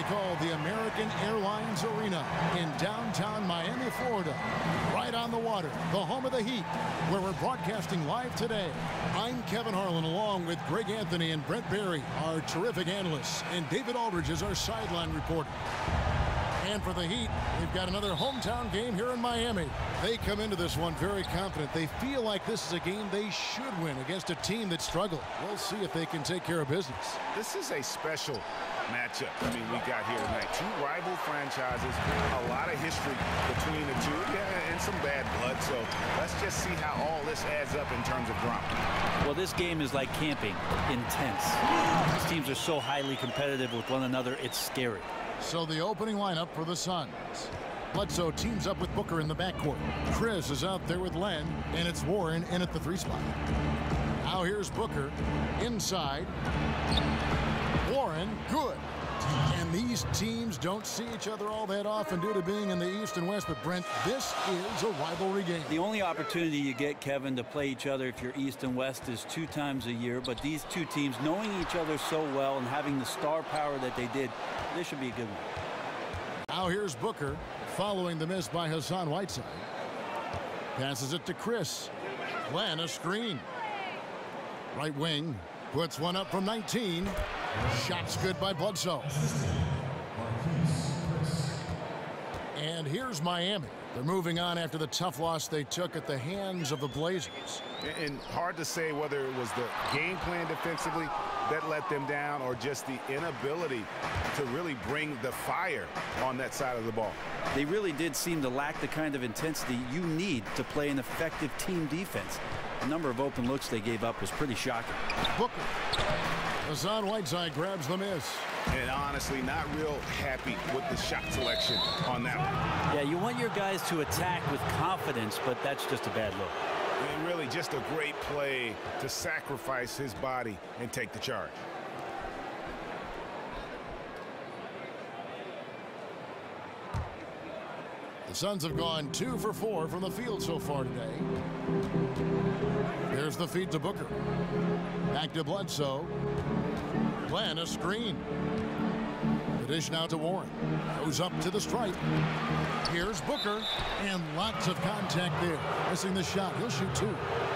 they call the American Airlines Arena in downtown Miami, Florida. Right on the water, the home of the Heat, where we're broadcasting live today. I'm Kevin Harlan, along with Greg Anthony and Brent Barry, our terrific analysts, and David Aldridge is our sideline reporter. And for the Heat, we've got another hometown game here in Miami. They come into this one very confident. They feel like this is a game they should win against a team that struggled. We'll see if they can take care of business. This is a special matchup. I mean, we got here tonight. Two rival franchises, a lot of history between the two, and some bad blood. So let's just see how all this adds up in terms of drama. Well, this game is like camping, intense. These teams are so highly competitive with one another, it's scary. So the opening lineup for the Suns. Bledsoe teams up with Booker in the backcourt. Chris is out there with Len, and it's Warren in at the 3 spot. Now here's Booker inside. Warren, good. And these teams don't see each other all that often due to being in the East and West. But, Brent, this is a rivalry game. The only opportunity you get, Kevin, to play each other if you're East and West is 2 times a year. But these two teams, knowing each other so well and having the star power that they did, this should be a good one. Now here's Booker following the miss by Hassan Whiteside. Passes it to Chris. Glenn, a screen. Right wing puts one up from 19. Shots good by Bledsoe. And here's Miami. They're moving on after the tough loss they took at the hands of the Blazers. And hard to say whether it was the game plan defensively that let them down or just the inability to really bring the fire on that side of the ball. They really did seem to lack the kind of intensity you need to play an effective team defense. The number of open looks they gave up was pretty shocking. Booker. Hassan Whiteside grabs the miss. And honestly, not real happy with the shot selection on that one. Yeah, you want your guys to attack with confidence, but that's just a bad look. And really just a great play to sacrifice his body and take the charge. The Suns have gone 2 for 4 from the field so far today. There's the feed to Booker. Back to Bledsoe. Glenn, a screen. The dish now to Warren. Goes up to the stripe. Here's Booker. And lots of contact there. Missing the shot. He'll shoot 2.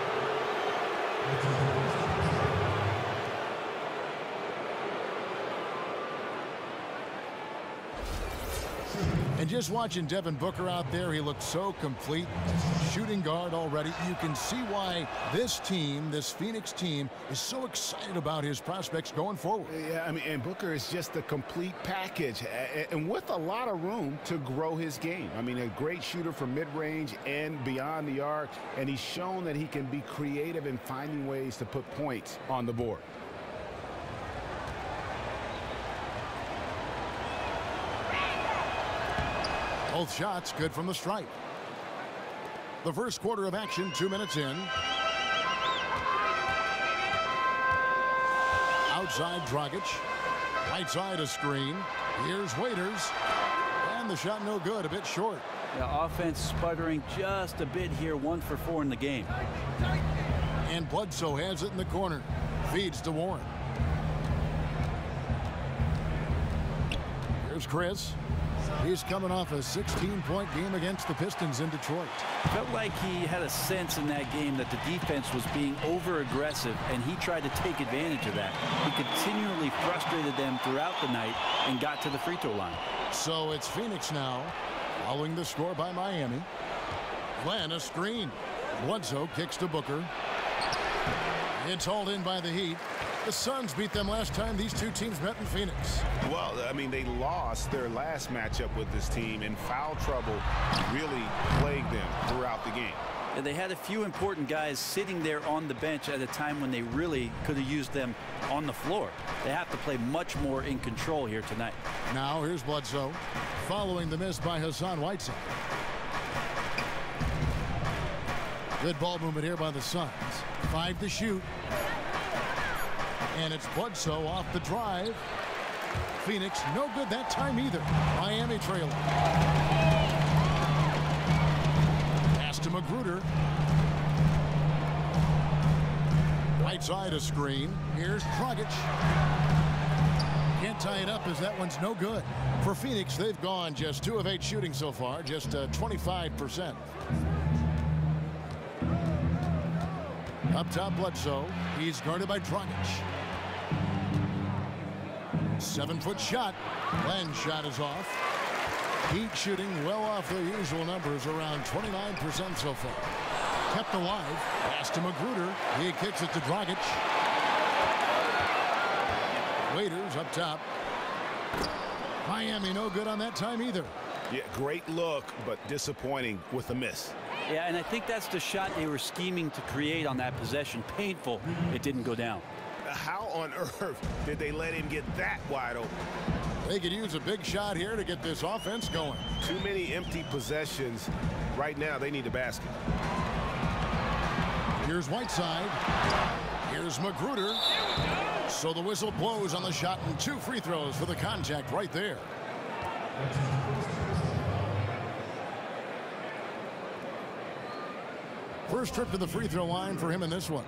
And just watching Devin Booker out there, he looked so complete. Shooting guard already. You can see why this team, this Phoenix team, is so excited about his prospects going forward. Yeah, I mean, and Booker is just a complete package, and with a lot of room to grow his game. I mean, a great shooter from mid-range and beyond the arc, and he's shown that he can be creative in finding ways to put points on the board. Both shots good from the stripe. The first quarter of action, 2 minutes in. Outside Dragic. Right side a screen. Here's Waiters. And the shot no good, a bit short. The offense sputtering just a bit here, 1 for 4 in the game. And Bledsoe has it in the corner. Feeds to Warren. Here's Chris. He's coming off a 16-point game against the Pistons in Detroit. Felt like he had a sense in that game that the defense was being over-aggressive, and he tried to take advantage of that. He continually frustrated them throughout the night and got to the free throw line. So it's Phoenix now, following the score by Miami. Glenn, a screen. Bledsoe kicks to Booker. It's hauled in by the Heat. The Suns beat them last time these two teams met in Phoenix. Well, I mean, they lost their last matchup with this team, and foul trouble really plagued them throughout the game. And they had a few important guys sitting there on the bench at a time when they really could have used them on the floor. They have to play much more in control here tonight. Now here's Bledsoe, following the miss by Hassan Whiteside. Good ball movement here by the Suns. 5 to shoot. And it's Bledsoe off the drive. Phoenix, no good that time either. Miami trailing. Pass to Magruder. Right side a screen. Here's Dragic. Can't can't tie it up as that one's no good. For Phoenix, they've gone just 2 of 8 shooting so far, just 25%. Up top, Bledsoe. He's guarded by Dragic. 7-foot shot. Len's shot is off. Heat shooting well off their usual numbers, around 29% so far. Kept alive. Pass to Magruder. He kicks it to Dragic. Waiters up top. Miami no good on that time either. Yeah, great look, but disappointing with the miss. Yeah, and I think that's the shot they were scheming to create on that possession. Painful. It didn't go down. How on earth did they let him get that wide open? They could use a big shot here to get this offense going. Too many empty possessions. Right now, they need a basket. Here's Whiteside. Here's Magruder. So the whistle blows on the shot, and 2 free throws for the contact right there. First trip to the free throw line for him in this one.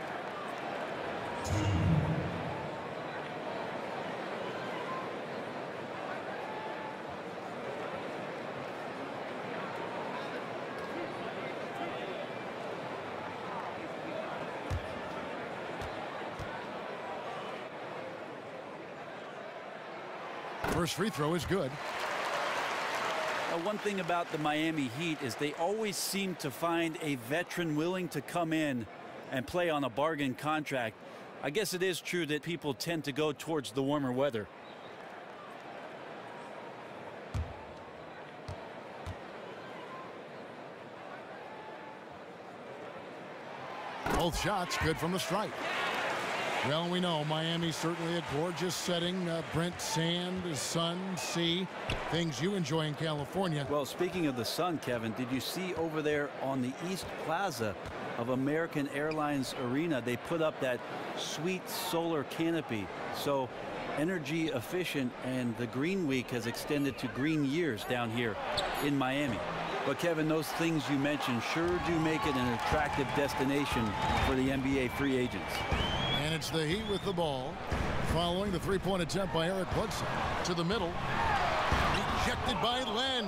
First free throw is good. One thing about the Miami Heat is they always seem to find a veteran willing to come in and play on a bargain contract. I guess it is true that people tend to go towards the warmer weather. Both shots good from the strike. Well, we know Miami's certainly a gorgeous setting. Brent, sand, sun, sea, things you enjoy in California. Well, speaking of the sun, Kevin, did you see over there on the East Plaza of American Airlines Arena, they put up that sweet solar canopy. So energy efficient, and the Green Week has extended to green years down here in Miami. But Kevin, those things you mentioned sure do make it an attractive destination for the NBA free agents. And it's the Heat with the ball, following the three-point attempt by Eric Bledsoe. To the middle. Ejected by Len.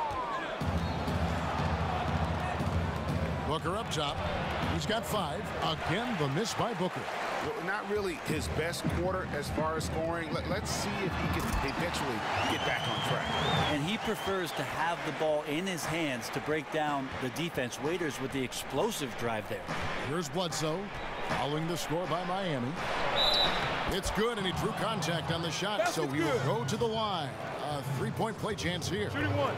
Booker up top. He's got 5. Again, the miss by Booker. Well, not really his best quarter as far as scoring. Let's see if he can eventually get back on track. And he prefers to have the ball in his hands to break down the defense. Waiters with the explosive drive there. Here's Bledsoe, following the score by Miami. It's good, and he drew contact on the shot, so we will go to the line. A 3-point play chance here. Shooting 1.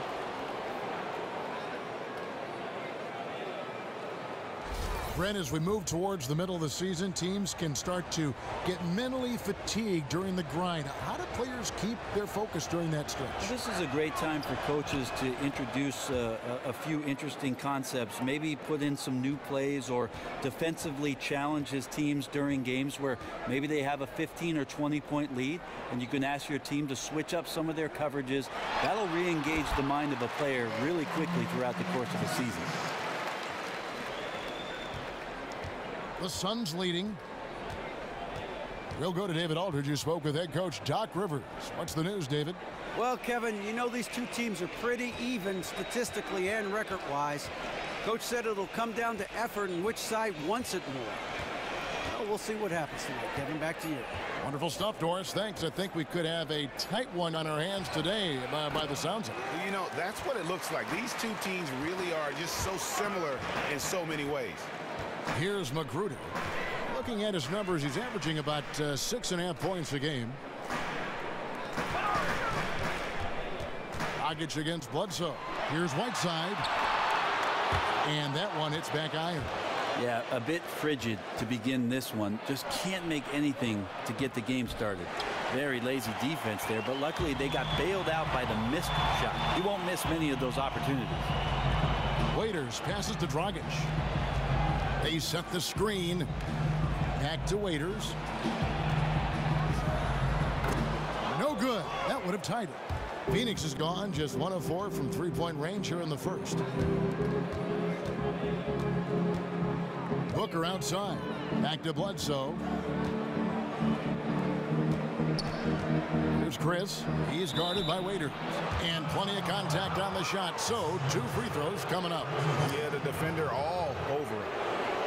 Brent, as we move towards the middle of the season, teams can start to get mentally fatigued during the grind. How do players keep their focus during that stretch? This is a great time for coaches to introduce a few interesting concepts. Maybe put in some new plays or defensively challenge his teams during games where maybe they have a 15 or 20-point lead, and you can ask your team to switch up some of their coverages. That'll re-engage the mind of a player really quickly throughout the course of the season. The Suns leading. We'll go to David Aldridge, who spoke with head coach Doc Rivers. What's the news, David? Well, Kevin, you know these two teams are pretty even statistically and record-wise. Coach said it'll come down to effort and which side wants it more. Well, we'll see what happens tonight. Kevin, back to you. Wonderful stuff, Doris. Thanks. I think we could have a tight one on our hands today by the sounds of it. You know, that's what it looks like. These two teams really are just so similar in so many ways. Here's Magruder. Looking at his numbers, he's averaging about 6.5 points a game. Dragic against Bledsoe. Here's Whiteside. And that one hits back iron. Yeah, a bit frigid to begin this one. Just can't make anything to get the game started. Very lazy defense there, but luckily they got bailed out by the missed shot. He won't miss many of those opportunities. Waiters passes to Dragic. They set the screen. Back to Waiters. No good. That would have tied it. Phoenix is gone, just 1 of 4 from three-point range here in the first. Booker outside. Back to Bledsoe. Here's Chris. He's guarded by Waiters. And plenty of contact on the shot. So 2 free throws coming up. Yeah, the defender all over it.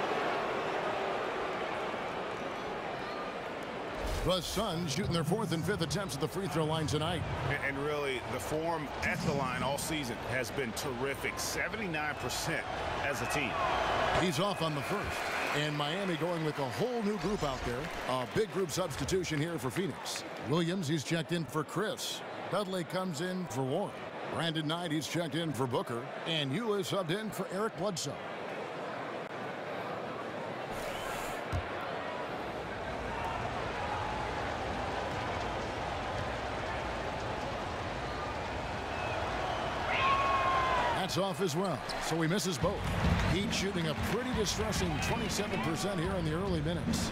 The Suns shooting their 4th and 5th attempts at the free throw line tonight. And really, the form at the line all season has been terrific. 79% as a team. He's off on the first. And Miami going with a whole new group out there. A big group substitution here for Phoenix. Williams, he's checked in for Chris. Dudley comes in for Warren. Brandon Knight, he's checked in for Booker. And Eula subbed in for Eric Bledsoe. That's off as well, so he misses both. Heat shooting a pretty distressing 27% here in the early minutes.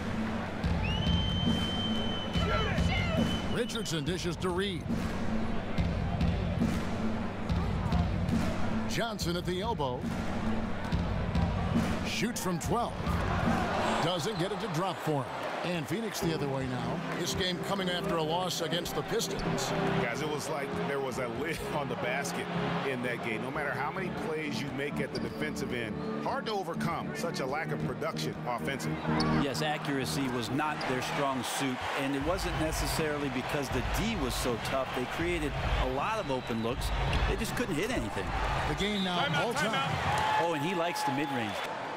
Richardson dishes to Reed. Johnson at the elbow. Shoots from 12. Doesn't get it to drop for him. And Phoenix the other way now. This game coming after a loss against the Pistons. Guys, it was like there was a lid on the basket in that game. No matter how many plays you make at the defensive end, hard to overcome such a lack of production offensively. Yes, accuracy was not their strong suit, and it wasn't necessarily because the D was so tough. They created a lot of open looks. They just couldn't hit anything. The game now all time. Oh, and he likes the mid-range.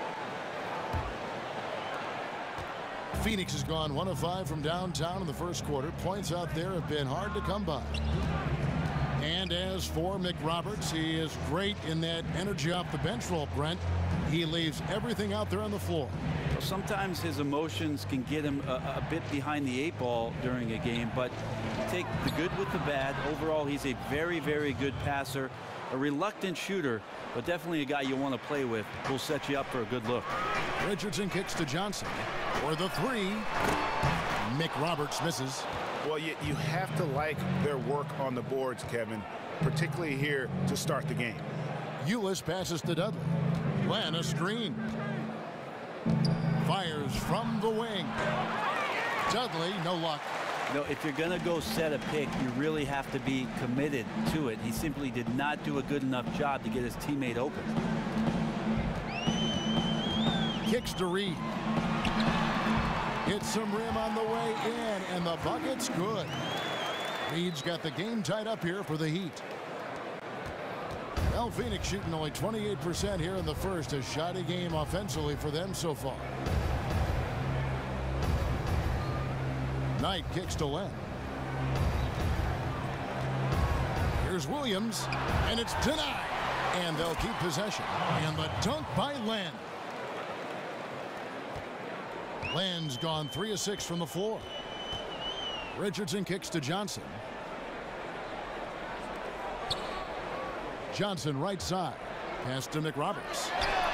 Phoenix has gone 1 of 5 from downtown in the first quarter. Points out there have been hard to come by. And as for McRoberts, he is great in that energy off the bench role, Brent. He leaves everything out there on the floor. Sometimes his emotions can get him a bit behind the 8 ball during a game, but take the good with the bad. Overall, he's a very, very good passer, a reluctant shooter, but definitely a guy you want to play with. Who'll set you up for a good look. Richardson kicks to Johnson for the 3. McRoberts misses. Well, you have to like their work on the boards, Kevin, particularly here to start the game. Ulis passes to Dudley. Glenn a screen. Fires from the wing. Dudley, no luck. No, if you're going to go set a pick, you really have to be committed to it. He simply did not do a good enough job to get his teammate open. Kicks to Reed. Hits some rim on the way in, and the bucket's good. Reed's got the game tied up here for the Heat. Well, Phoenix shooting only 28% here in the first. A shoddy game offensively for them so far. Knight kicks to Len. Here's Williams, and it's denied. And they'll keep possession. And the dunk by Len. Len's gone 3 of 6 from the floor. Richardson kicks to Johnson. Johnson right side. Pass to McRoberts.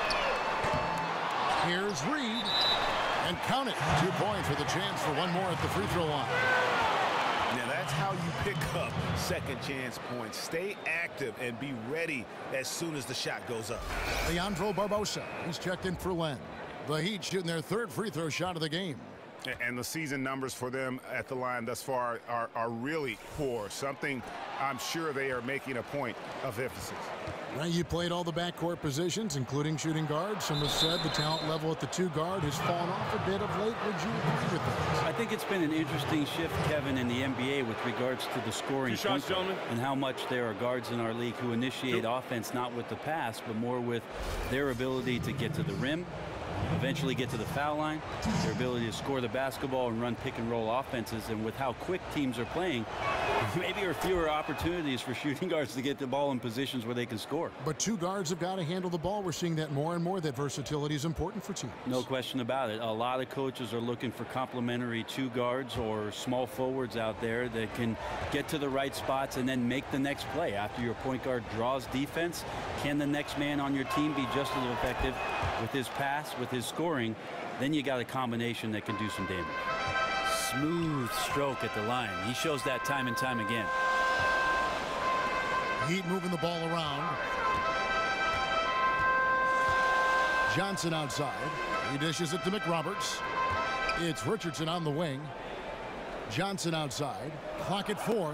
Here's Reed. And count it. 2 points with a chance for one more at the free throw line. Now that's how you pick up second chance points. Stay active and be ready as soon as the shot goes up. Leandro Barbosa. He's checked in for Len. The Heat shooting their 3rd free throw shot of the game. And the season numbers for them at the line thus far are really poor. Something I'm sure they are making a point of emphasis. Now, you played all the backcourt positions, including shooting guard. Some have said the talent level at the 2 guard has fallen off a bit of late. Would you agree with that? I think it's been an interesting shift, Kevin, in the NBA with regards to the scoring and how much there are guards in our league who initiate offense not with the pass, but more with their ability to get to the rim, eventually get to the foul line, their ability to score the basketball and run pick and roll offenses. And with how quick teams are playing, maybe there are fewer opportunities for shooting guards to get the ball in positions where they can score. But 2 guards have got to handle the ball. We're seeing that more and more. That versatility is important for teams. No question about it. A lot of coaches are looking for complementary 2 guards or small forwards out there that can get to the right spots and then make the next play. After your point guard draws defense, can the next man on your team be just as effective with his pass, with his scoring? Then you got a combination that can do some damage. Smooth stroke at the line. He shows that time and time again. Heat moving the ball around. Johnson outside. He dishes it to McRoberts. It's Richardson on the wing. Johnson outside. Clock at 4.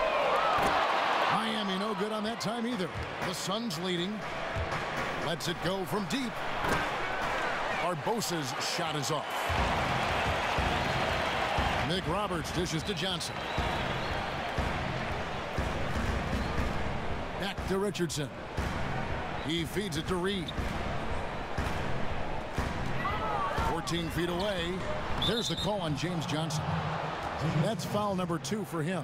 Miami no good on that time either. The Suns leading. Lets it go from deep. Barbosa's shot is off. Nick Roberts dishes to Johnson. Back to Richardson. He feeds it to Reed. 14 feet away. There's the call on James Johnson. That's foul number 2 for him.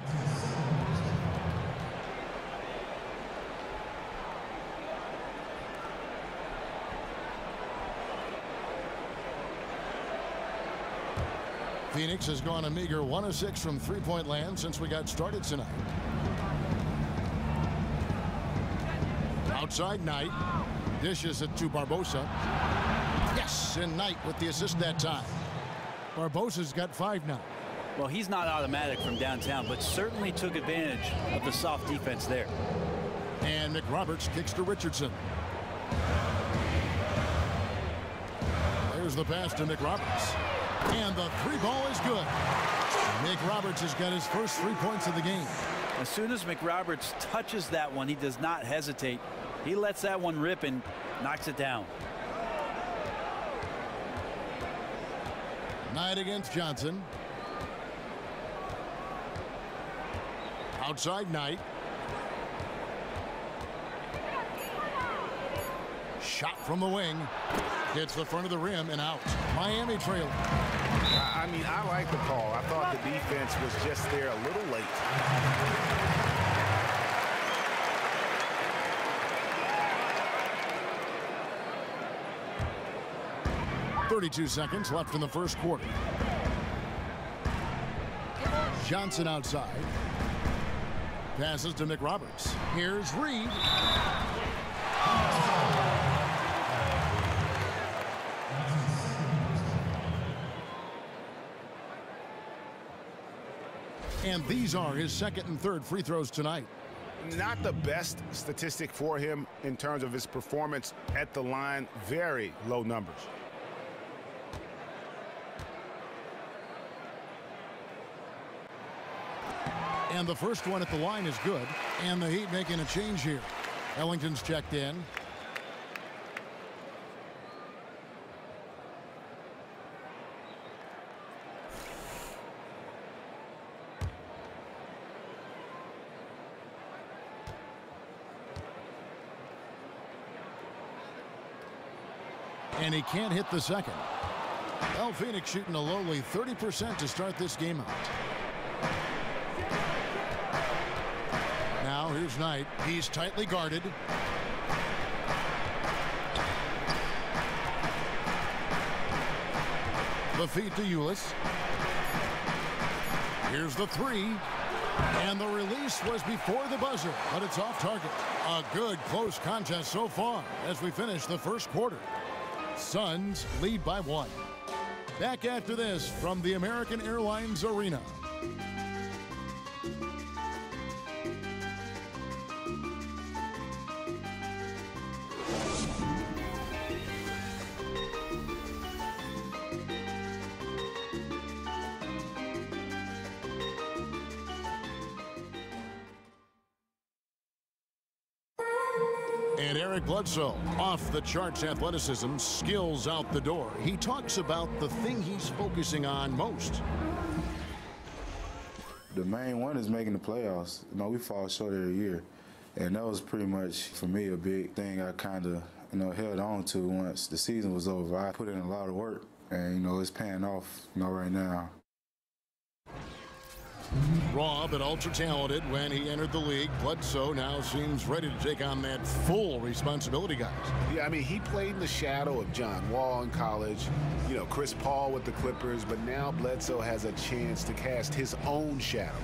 Phoenix has gone a meager 1 of 6 from three-point land since we got started tonight. Outside Knight. Dishes it to Barbosa. Yes, and Knight with the assist that time. Barbosa's got 5 now. Well, he's not automatic from downtown, but certainly took advantage of the soft defense there. And Nick Roberts kicks to Richardson. There's the pass to Nick Roberts. And the 3-ball is good. Nick Roberts has got his first 3 points of the game. As soon as McRoberts touches that one, he does not hesitate. He lets that one rip and knocks it down. Knight against Johnson. Outside Knight. Shot from the wing. Hits the front of the rim and out. Miami trailing. I mean, I like the call. I thought the defense was just there a little late. 32 seconds left in the first quarter. Johnson outside. Passes to Nick Roberts. Here's Reed. And these are his second and third free throws tonight. Not the best statistic for him in terms of his performance at the line. Very low numbers. And the first one at the line is good. And the Heat making a change here. Ellington's checked in. And he can't hit the second. Well, Phoenix shooting a lowly 30% to start this game out. Now here's Knight. He's tightly guarded. The feed to Ulis. Here's the 3. And the release was before the buzzer, but it's off target. A good close contest so far as we finish the first quarter. Suns lead by 1. Back after this from the American Airlines Arena. And Eric Bledsoe, off the charts athleticism, skills out the door. He talks about the thing he's focusing on most. The main one is making the playoffs. You know, we fall short every year. And that was pretty much, for me, a big thing I kind of, held on to once the season was over. I put in a lot of work, and, it's paying off, right now. Raw but ultra talented when he entered the league. Bledsoe now seems ready to take on that full responsibility, guys. Yeah, I mean, he played in the shadow of John Wall in college, Chris Paul with the Clippers, but now Bledsoe has a chance to cast his own shadow.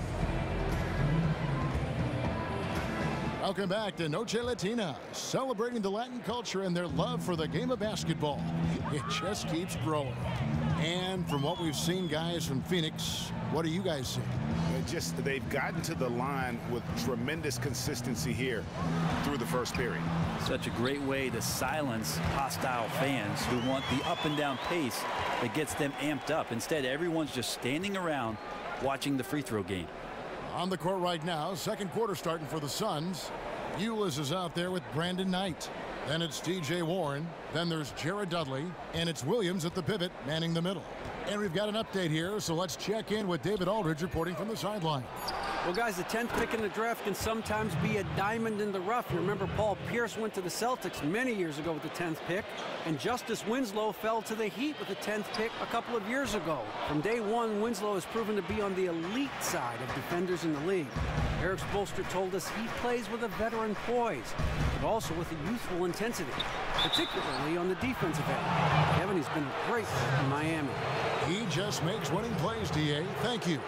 Welcome back to Noche Latina, celebrating the Latin culture and their love for the game of basketball. It just keeps growing. And from what we've seen, guys, from Phoenix, what do you guys see? They've gotten to the line with tremendous consistency here through the first period. Such a great way to silence hostile fans who want the up and down pace that gets them amped up. Instead, everyone's just standing around watching the free throw game. On the court right now, second quarter starting for the Suns. Ulis is out there with Brandon Knight. Then it's T.J. Warren. Then there's Jared Dudley. And it's Williams at the pivot, manning the middle. And we've got an update here, so let's check in with David Aldridge reporting from the sideline. Well, guys, the 10th pick in the draft can sometimes be a diamond in the rough. You remember Paul Pierce went to the Celtics many years ago with the 10th pick, and Justice Winslow fell to the Heat with the 10th pick a couple of years ago. From day one, Winslow has proven to be on the elite side of defenders in the league. Eric Spoelstra told us he plays with a veteran poise, but also with a youthful intensity, particularly on the defensive end. Kevin, he's been a great fit in Miami. He just makes winning plays, D.A. Thank you.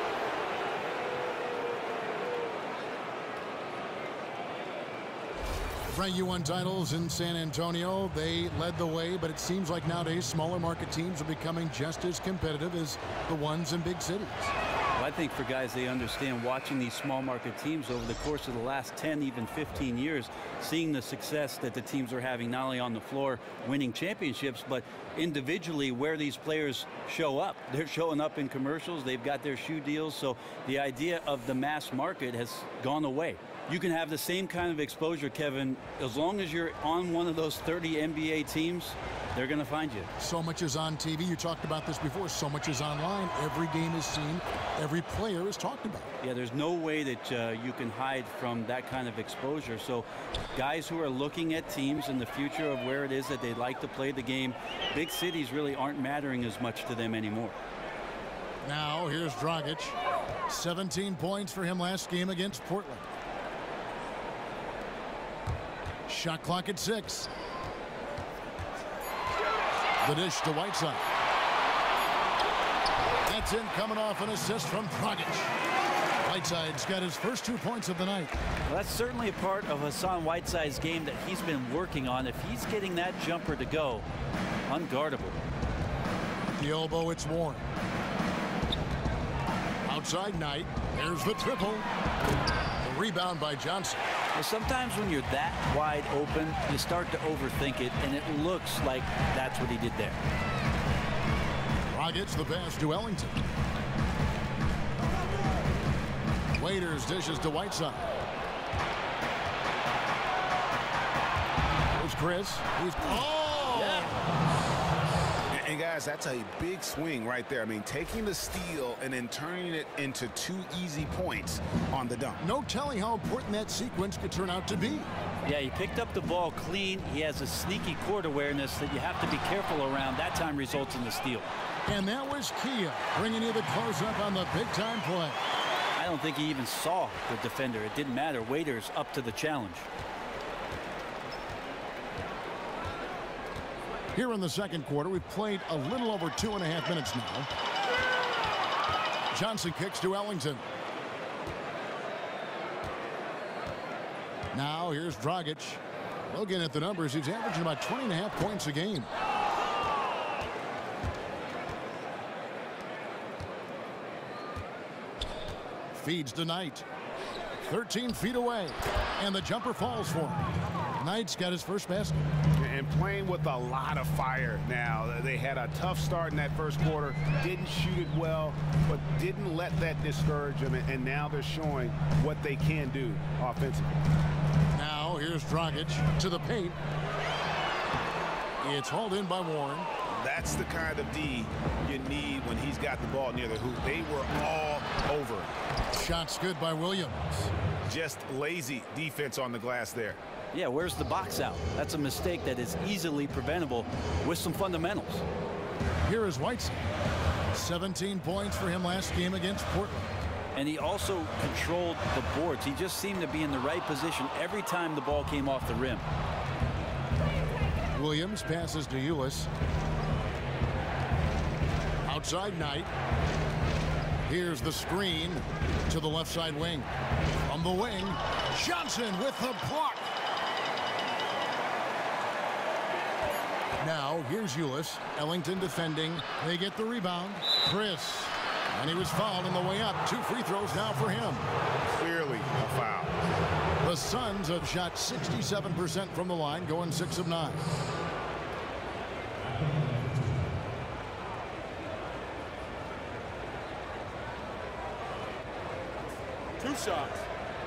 Frank, you won titles in San Antonio. They led the way, but it seems like nowadays smaller market teams are becoming just as competitive as the ones in big cities. Well, I think for guys, they understand watching these small market teams over the course of the last 10, even 15 years, seeing the success that the teams are having, not only on the floor winning championships, but individually where these players show up. They're showing up in commercials. They've got their shoe deals. So the idea of the mass market has gone away. You can have the same kind of exposure, Kevin, as long as you're on one of those 30 NBA teams, they're going to find you. So much is on TV. You talked about this before. So much is online. Every game is seen. Every player is talked about. Yeah, there's no way that you can hide from that kind of exposure. So guys who are looking at teams in the future of where it is that they'd like to play the game, big cities really aren't mattering as much to them anymore. Now here's Dragic. 17 points for him last game against Portland. Shot clock at 6. The dish to Whiteside. That's in, coming off an assist from Dragic. Whiteside's got his first 2 points of the night. Well, that's certainly a part of Hassan Whiteside's game that he's been working on. If he's getting that jumper to go, unguardable. The elbow, it's Warren. Outside Knight. There's the triple. The rebound by Johnson. Well, sometimes when you're that wide open, you start to overthink it, and it looks like that's what he did there. Rockets the pass to Ellington. Waiters dishes to Whiteside. There's Chris. He's And guys, that's a big swing right there. I mean, taking the steal and then turning it into 2 easy points on the dunk. No telling how important that sequence could turn out to be. Yeah, he picked up the ball clean. He has a sneaky court awareness that you have to be careful around. That time results in the steal. And that was Kia bringing you the close-up on the big-time play. I don't think he even saw the defender. It didn't matter. Waiters up to the challenge. Here in the second quarter, we've played a little over 2.5 minutes now. Johnson kicks to Ellington. Now here's Dragic. Looking at the numbers, he's averaging about 20.5 points a game. Feeds to Knight. 13 feet away. And the jumper falls for him. Knight's got his first basket. And playing with a lot of fire now. They had a tough start in that first quarter. Didn't shoot it well, but didn't let that discourage them. And now they're showing what they can do offensively. Now here's Dragic to the paint. It's hauled in by Warren. That's the kind of D you need when he's got the ball near the hoop. They were all over him. Shots good by Williams. Just lazy defense on the glass there. Yeah, where's the box out? That's a mistake that is easily preventable with some fundamentals. Here is Whiteside. 17 points for him last game against Portland. And he also controlled the boards. He just seemed to be in the right position every time the ball came off the rim. Williams passes to Ulis. Outside Knight. Here's the screen to the left side wing. From the wing, Johnson with the block. Now here's Ulis. Ellington defending. They get the rebound. Chris. And he was fouled on the way up. 2 free throws now for him. Clearly a foul. The Suns have shot 67% from the line, going 6 of 9. shots.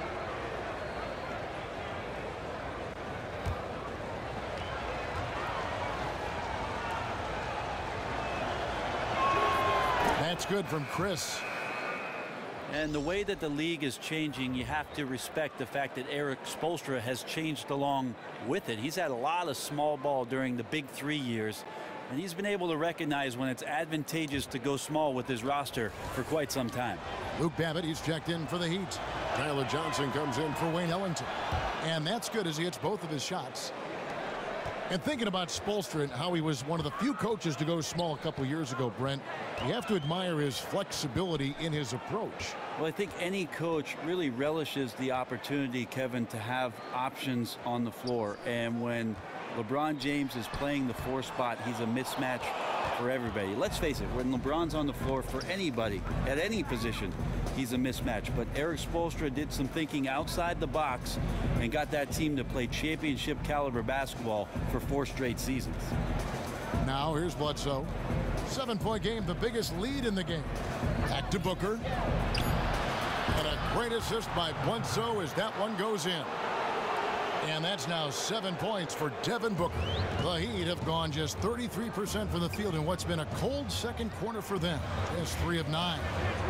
That's good from Chris. And the way that the league is changing, you have to respect the fact that Erik Spoelstra has changed along with it. He's had a lot of small ball during the big 3 years, and he's been able to recognize when it's advantageous to go small with his roster for quite some time. Luke Babbitt, he's checked in for the Heat. Tyler Johnson comes in for Wayne Ellington. And that's good as he hits both of his shots. And thinking about Spoelstra and how he was one of the few coaches to go small a couple years ago, Brent, you have to admire his flexibility in his approach. Well, I think any coach really relishes the opportunity, Kevin, to have options on the floor. And when LeBron James is playing the 4 spot, he's a mismatch for everybody. Let's face it, when LeBron's on the floor for anybody at any position, he's a mismatch. But Erik Spoelstra did some thinking outside the box and got that team to play championship caliber basketball for 4 straight seasons. Now here's Bledsoe. 7-point game, the biggest lead in the game. Back to Booker. And a great assist by Bledsoe as that one goes in. And that's now 7 points for Devin Booker. The Heat have gone just 33% from the field in what's been a cold second quarter for them. Just 3 of 9.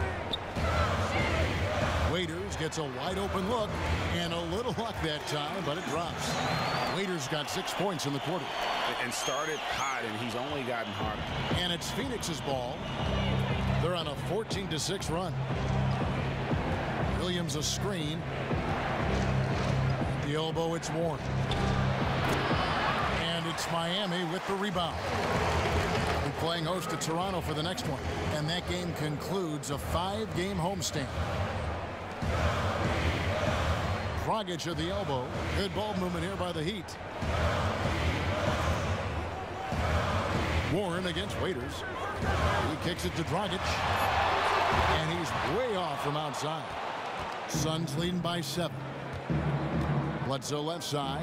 Waiters gets a wide open look and a little luck that time, but it drops. Waiters got 6 points in the quarter. And started hot, and he's only gotten harder. And it's Phoenix's ball. They're on a 14-6 run. Williams a screen. At the elbow, it's Warren. And it's Miami with the rebound. We're playing host to Toronto for the next one. And that game concludes a 5-game homestand. Dragic at the elbow. Good ball movement here by the Heat. Warren against Waiters. He kicks it to Dragic. And he's way off from outside. Suns leading by 7. Bledsoe left side.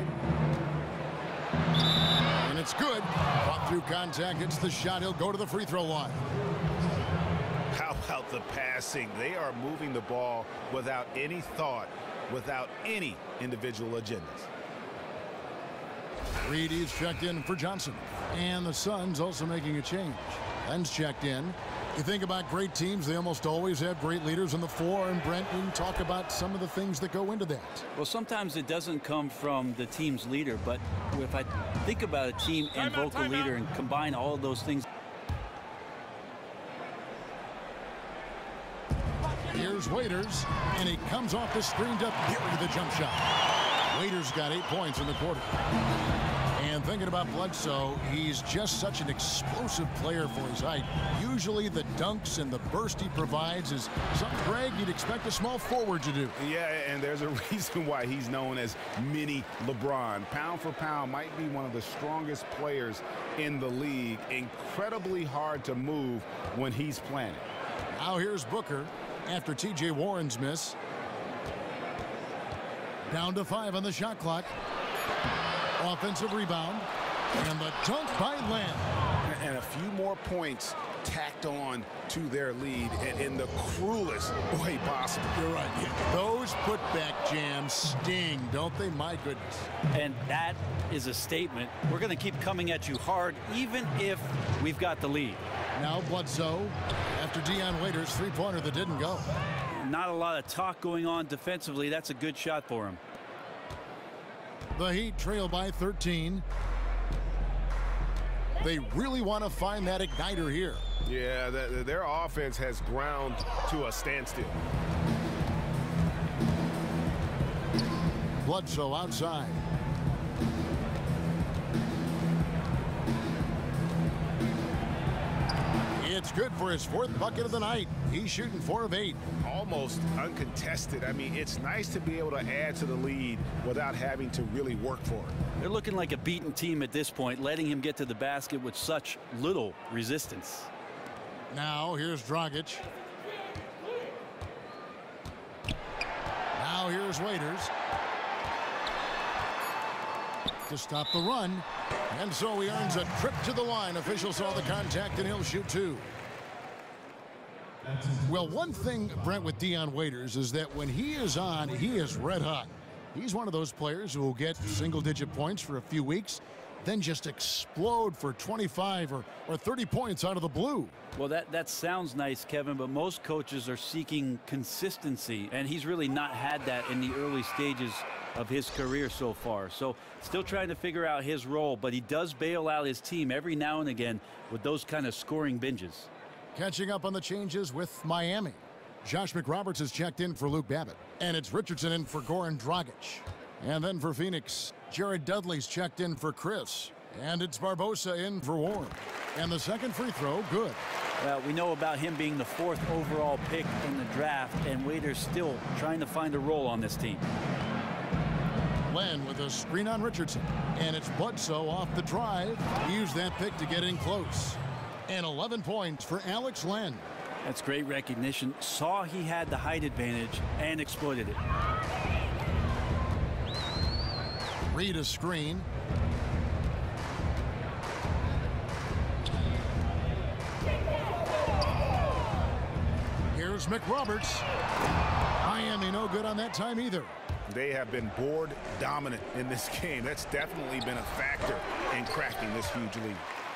And it's good. Fought through contact. It's the shot. He'll go to the free throw line. How about the passing? They are moving the ball without any thought, without any individual agendas. Reedy's checked in for Johnson. And the Suns also making a change. Len's checked in. You think about great teams, they almost always have great leaders on the floor. And Brent, we can talk about some of the things that go into that. Well, sometimes it doesn't come from the team's leader, but if I think about a team and vocal leader and combine all of those things. Here's Waiters, and he comes off the screen to bury the jump shot. Waiters got 8 points in the quarter. And thinking about Bledsoe, he's just such an explosive player for his height. Usually the dunks and the burst he provides is something, Greg, you'd expect a small forward to do. Yeah, and there's a reason why he's known as mini LeBron. Pound for pound, might be one of the strongest players in the league. Incredibly hard to move when he's planted. Now here's Booker after T.J. Warren's miss. Down to 5 on the shot clock. Offensive rebound. And the dunk by Lamb. And a few more points tacked on to their lead in the cruelest way possible. You're right. Yeah. Those putback jams sting, don't they? My goodness. And that is a statement. We're going to keep coming at you hard, even if we've got the lead. Now Bledsoe after Dion Waiters' three-pointer that didn't go. Not a lot of talk going on defensively. That's a good shot for him. The Heat trail by 13. They really want to find that igniter here. Yeah, their offense has ground to a standstill. Bledsoe outside. It's good for his 4th bucket of the night. He's shooting 4 of 8. Almost uncontested. I mean, it's nice to be able to add to the lead without having to really work for it. They're looking like a beaten team at this point, letting him get to the basket with such little resistance. Now here's Dragic. Now here's Waiters. To stop the run. And so he earns a trip to the line. Officials saw the contact and he'll shoot 2. Well, one thing, Brent, with Dion Waiters is that when he is on, he is red hot. He's one of those players who will get single-digit points for a few weeks, then just explode for 25 or 30 points out of the blue. Well, that sounds nice, Kevin, but most coaches are seeking consistency, and he's really not had that in the early stages of his career so far. So still trying to figure out his role, but he does bail out his team every now and again with those kind of scoring binges. Catching up on the changes with Miami. Josh McRoberts has checked in for Luke Babbitt. And it's Richardson in for Goran Dragic. And then for Phoenix, Jared Dudley's checked in for Chris. And it's Barbosa in for Warren. And the second free throw, good. Well, we know about him being the 4th overall pick in the draft, and Waiters still trying to find a role on this team. Len with a screen on Richardson. And it's Bledsoe off the drive. He used that pick to get in close. And 11 points for Alex Len. That's great recognition. Saw he had the height advantage and exploited it. Reed a screen. Here's McRoberts. Miami no good on that time either. They have been board dominant in this game. That's definitely been a factor in cracking this huge lead.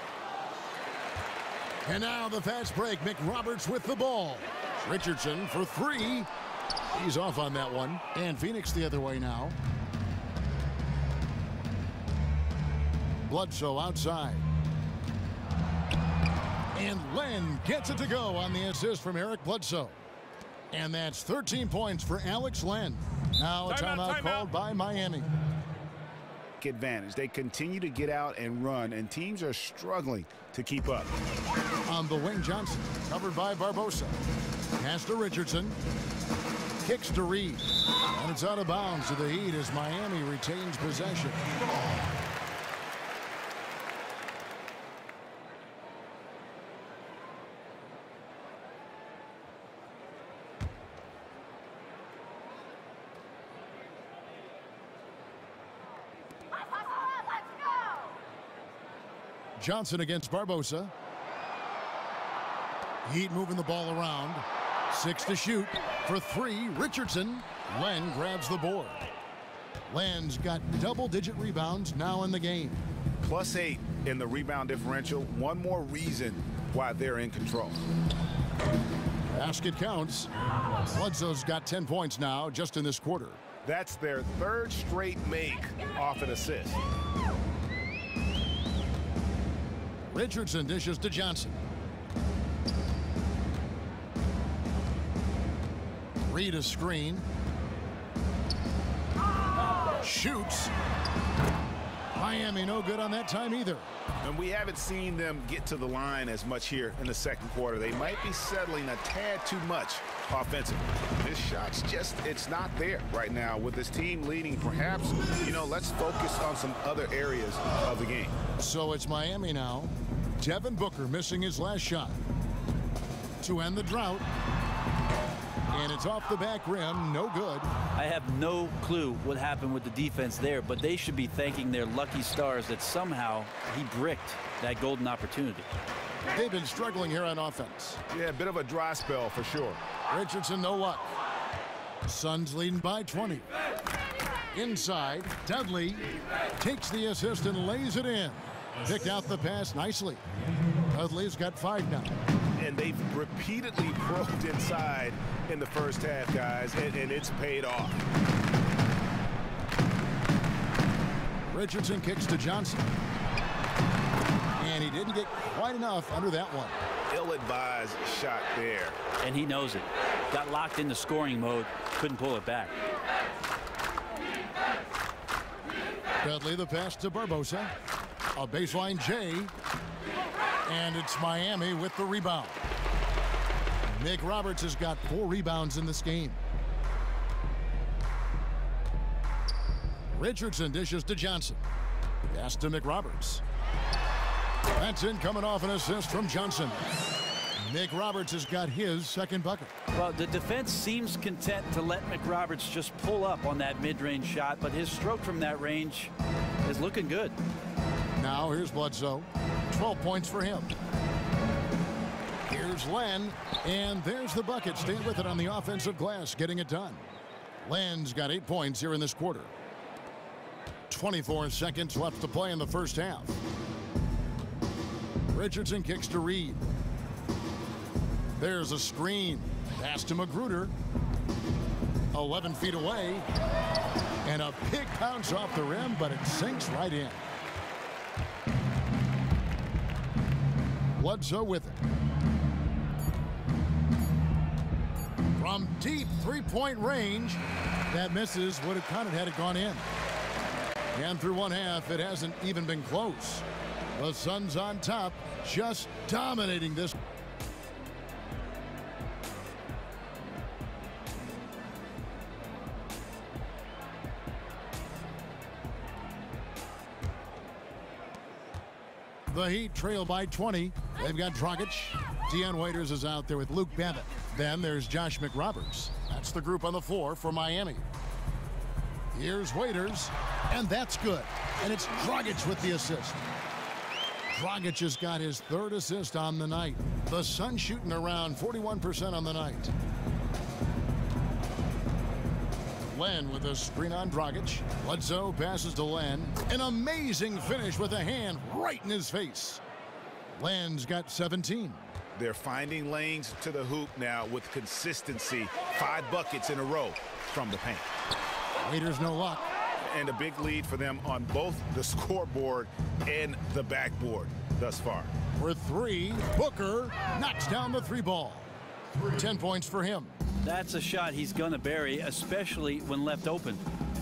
And now the fast break. McRoberts with the ball. Richardson for 3. He's off on that one. And Phoenix the other way now. Bledsoe outside. And Len gets it to go on the assist from Eric Bledsoe. And that's 13 points for Alex Len. Now a timeout called by Miami. Advantage. They continue to get out and run, and teams are struggling to keep up. On the wing, Johnson, covered by Barbosa. Pass to Richardson. Kicks to Reed. And it's out of bounds to the Heat as Miami retains possession. Johnson against Barbosa. Heat moving the ball around. 6 to shoot. For 3, Richardson. Len grabs the board. Len's got double-digit rebounds now in the game. +8 in the rebound differential. One more reason why they're in control. Basket counts. Bledsoe's got 10 points now just in this quarter. That's their 3rd straight make off an assist. Richardson dishes to Johnson. Reed a screen. Shoots. Miami no good on that time either. And we haven't seen them get to the line as much here in the second quarter. They might be settling a tad too much offensively. This shot's just, it's not there right now. With this team leading, perhaps, let's focus on some other areas of the game. So it's Miami now. Devin Booker missing his last shot to end the drought. And it's off the back rim, no good. I have no clue what happened with the defense there, but they should be thanking their lucky stars that somehow he bricked that golden opportunity. They've been struggling here on offense. Yeah, a bit of a dry spell for sure. Richardson, no luck. Suns leading by 20. Inside, Dudley takes the assist and lays it in. Picked out the pass nicely. Dudley's got 5 now. And they've repeatedly probed inside in the first half, guys, and it's paid off. Richardson kicks to Johnson. And he didn't get quite enough under that one. Ill-advised shot there. And he knows it. Got locked into scoring mode. Couldn't pull it back. Dudley the pass to Barbosa. A baseline J. And it's Miami with the rebound. McRoberts has got 4 rebounds in this game. Richardson dishes to Johnson. Pass to McRoberts. That's in, coming off an assist from Johnson. McRoberts has got his second bucket. Well, the defense seems content to let McRoberts just pull up on that mid-range shot, but his stroke from that range is looking good. Now here's Bledsoe. 12 points for him. Here's Len, and there's the bucket. Staying with it on the offensive glass, getting it done. Len's got 8 points here in this quarter. 24 seconds left to play in the first half. Richardson kicks to Reed. There's a screen. Pass to Magruder. 11 feet away. And a big bounce off the rim, but it sinks right in. Bledsoe with it. From deep three-point range. That misses. Would have counted had it gone in. And through one half, it hasn't even been close. The Suns on top, just dominating this. The Heat trail by 20. They've got Dragic. Dion Waiters is out there with Luke Babbitt. Then there's Josh McRoberts. That's the group on the floor for Miami. Here's Waiters, and that's good. And it's Dragic with the assist. Dragic has got his third assist on the night. The Suns shooting around 41% on the night. Len with a screen on Dragic. Bledsoe passes to Len. An amazing finish with a hand right in his face. Len's got 17. They're finding lanes to the hoop now with consistency. 5 buckets in a row from the paint. Waiters no luck. And a big lead for them on both the scoreboard and the backboard thus far. For 3, Booker knocks down the 3 ball. 10 points for him. That's a shot he's going to bury, especially when left open.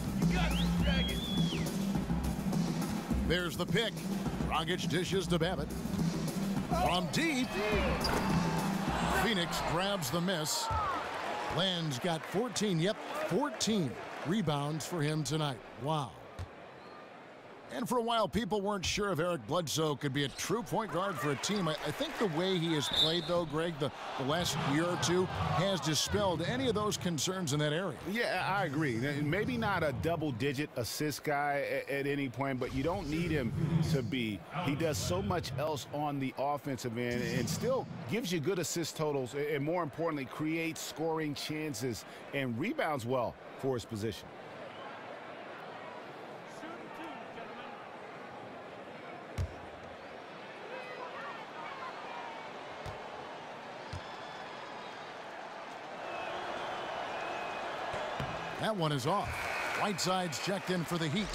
There's the pick. Dragic dishes to Babbitt. From deep. Phoenix grabs the miss. Len's got 14. Yep, 14 rebounds for him tonight. Wow. And for a while, people weren't sure if Eric Bledsoe could be a true point guard for a team. I think the way he has played, though, Greg, the last year or two, has dispelled any of those concerns in that area. Yeah, I agree. Maybe not a double-digit assist guy at any point, but you don't need him to be. He does so much else on the offensive end and still gives you good assist totals and, more importantly, creates scoring chances and rebounds well for his position. That one is off. Whiteside's checked in for the Heat.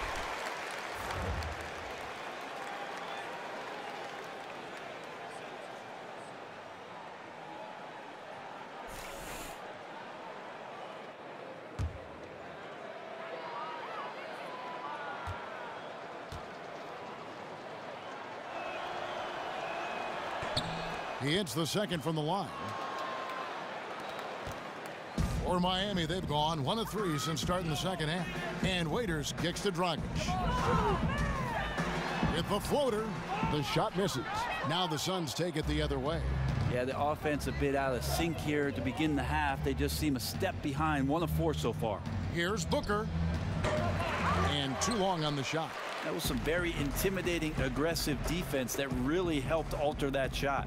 He hits the second from the line. For Miami, they've gone 1 of 3 since starting the second half. And Waiters kicks to Dragic. With the floater, the shot misses. Now the Suns take it the other way. Yeah, the offense a bit out of sync here to begin the half. They just seem a step behind. 1 of 4 so far. Here's Booker. And too long on the shot. That was some very intimidating, aggressive defense that really helped alter that shot.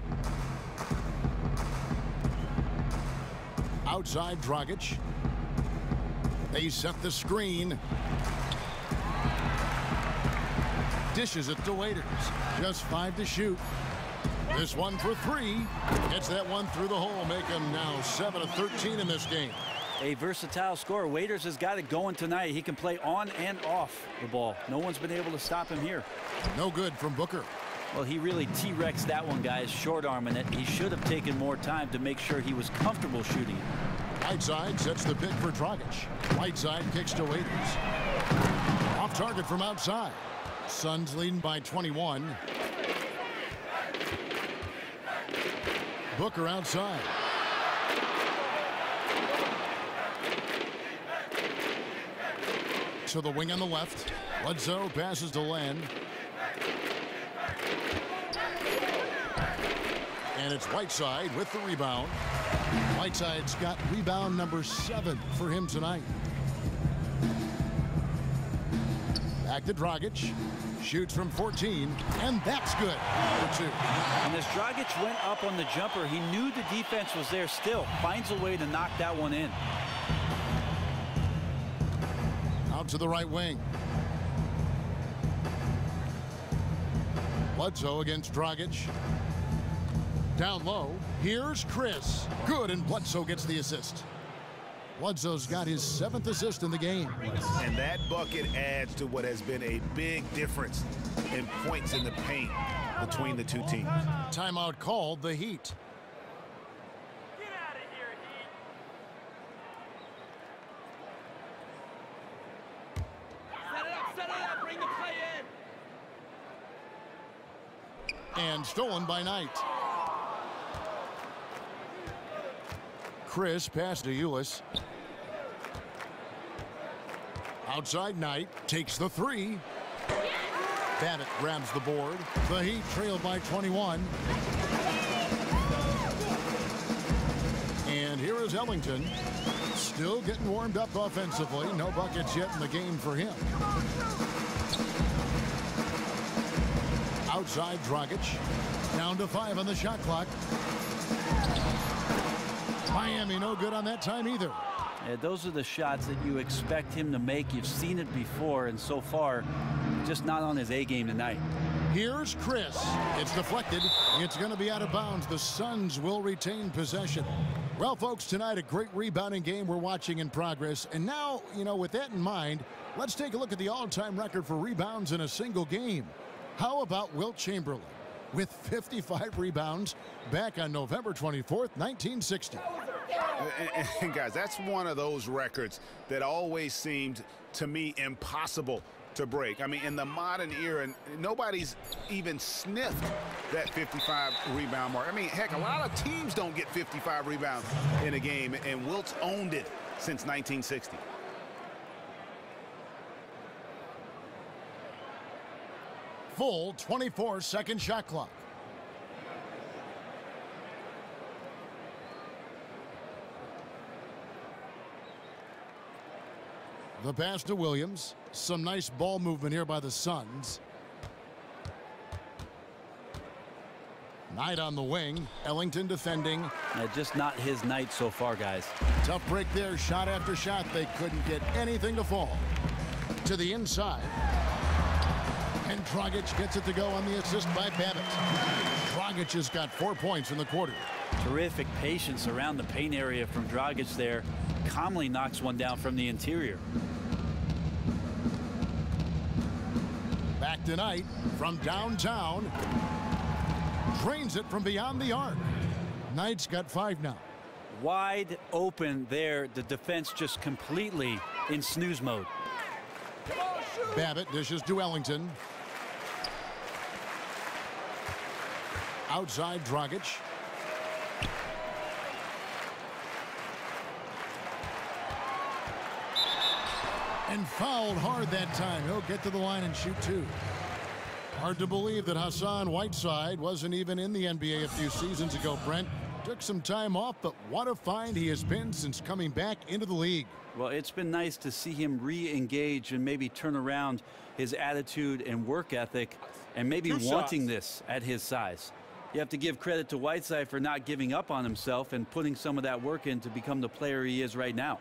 Outside Dragic. They set the screen. Dishes it to Waiters. Just 5 to shoot. This one for 3. Gets that one through the hole. Make him now 7 of 13 in this game. A versatile scorer. Waiters has got it going tonight. He can play on and off the ball. No one's been able to stop him here. No good from Booker. Well, he really T-Rexed that one, guys, short-arming it. He should have taken more time to make sure he was comfortable shooting it. Whiteside sets the pick for Dragic. Whiteside kicks to Waiters. Off target from outside. Suns leading by 21. Booker outside. To the wing on the left. Bledsoe passes to Len. And it's Whiteside with the rebound. Whiteside's got rebound number 7 for him tonight. Back to Dragic. Shoots from 14, and that's good for 2. And as Dragic went up on the jumper, he knew the defense was there still. Finds a way to knock that one in. Out to the right wing. Bledsoe against Dragic. Down low. Here's Chris. Good, and Bledsoe gets the assist. Bledsoe's got his 7th assist in the game. And that bucket adds to what has been a big difference in points in the paint between the two teams. Timeout called, the Heat. Get out of here, Heat. Set it up, bring the play in. And stolen by Knight. Chris pass to Ulis. Outside Knight takes the 3. Babbitt grabs the board. The Heat trail by 21. And here is Ellington. Still getting warmed up offensively. No buckets yet in the game for him. Outside Dragic. Down to 5 on the shot clock. Miami no good on that time either. Yeah, those are the shots that you expect him to make. You've seen it before, and so far, just not on his A game tonight. Here's Chris. It's deflected. It's going to be out of bounds. The Suns will retain possession. Well, folks, tonight a great rebounding game we're watching in progress. And now, with that in mind, let's take a look at the all-time record for rebounds in a single game. How about Wilt Chamberlain with 55 rebounds back on November 24th, 1960. And guys, that's one of those records that always seemed to me impossible to break. I mean, in the modern era, nobody's even sniffed that 55 rebound mark. I mean, heck, a lot of teams don't get 55 rebounds in a game, and Wilt's owned it since 1960. Full 24-second shot clock. The pass to Williams. Some nice ball movement here by the Suns. Knight on the wing. Ellington defending. Just not his night so far, guys. Tough break there. Shot after shot. They couldn't get anything to fall. To the inside. And Dragic gets it to go on the assist by Babbitt. Dragic has got 4 points in the quarter. Terrific patience around the paint area from Dragic there. Calmly knocks one down from the interior. Back to Knight from downtown. Drains it from beyond the arc. Knight's got 5 now. Wide open there. The defense just completely in snooze mode. Babbitt dishes to Ellington. Outside Dragic. And fouled hard that time. He'll get to the line and shoot 2. Hard to believe that Hassan Whiteside wasn't even in the NBA a few seasons ago, Brent. Took some time off, but what a find he has been since coming back into the league. Well, it's been nice to see him re-engage and maybe turn around his attitude and work ethic and maybe wanting this at his size. You have to give credit to Whiteside for not giving up on himself and putting some of that work in to become the player he is right now.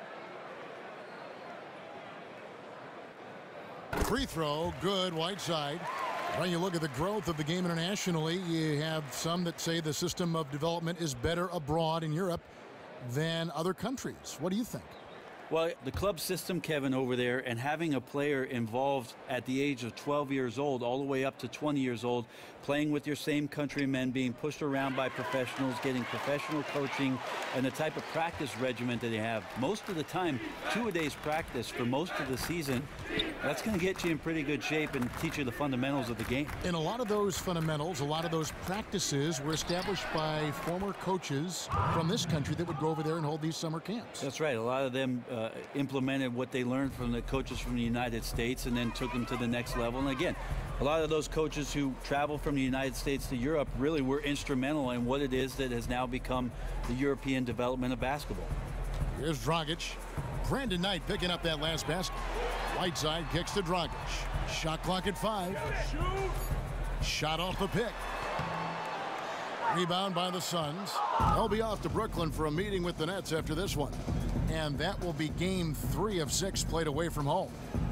Free throw, good, Whiteside. When you look at the growth of the game internationally, you have some that say the system of development is better abroad in Europe than other countries. What do you think? Well, the club system, Kevin, over there, and having a player involved at the age of 12 years old all the way up to 20 years old, playing with your same countrymen, being pushed around by professionals, getting professional coaching, and the type of practice regimen that they have. Most of the time, 2-a-days practice for most of the season, that's going to get you in pretty good shape and teach you the fundamentals of the game. And a lot of those fundamentals, a lot of those practices were established by former coaches from this country that would go over there and hold these summer camps. That's right. A lot of them implemented what they learned from the coaches from the United States and then took them to the next level. And again, a lot of those coaches who travel from the United States to Europe really were instrumental in what it is that has now become the European development of basketball. Here's Dragic. Brandon Knight picking up that last basket. Whiteside kicks to Dragic. Shot clock at 5. Shot off the pick. Rebound by the Suns. They'll be off to Brooklyn for a meeting with the Nets after this one. And that will be game 3 of 6 played away from home.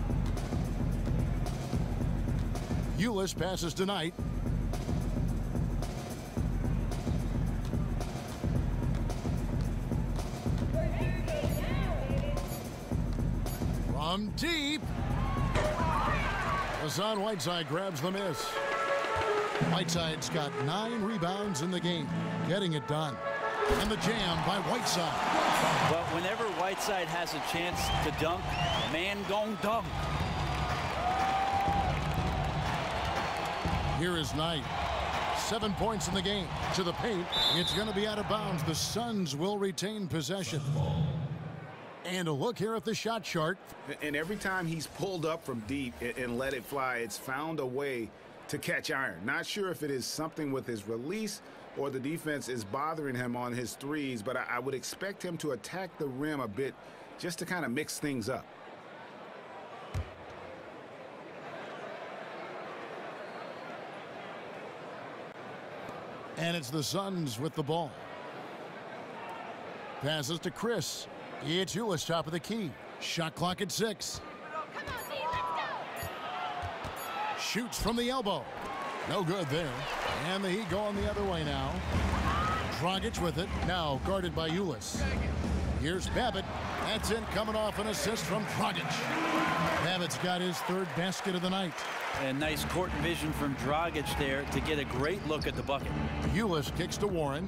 Ulis passes to Knight. From deep. Hassan Whiteside grabs the miss. Whiteside's got 9 rebounds in the game, getting it done. And the jam by Whiteside. Well, whenever Whiteside has a chance to dunk, man gon' dunk. Here is Knight. 7 points in the game. To the paint. It's going to be out of bounds. The Suns will retain possession. And a look here at the shot chart. And every time he's pulled up from deep and let it fly, it's found a way to catch iron. Not sure if it is something with his release or the defense is bothering him on his threes, but I would expect him to attack the rim a bit just to kind of mix things up. And it's the Suns with the ball. Passes to Chris. It's Ulis, top of the key. Shot clock at 6. Shoots from the elbow. No good there. And the Heat going the other way now. Dragic with it. Now guarded by Ulis. Here's Babbitt. That's it, coming off an assist from Dragic. Babbitt's got his 3rd basket of the night. And nice court vision from Dragic there to get a great look at the bucket. Ulis kicks to Warren.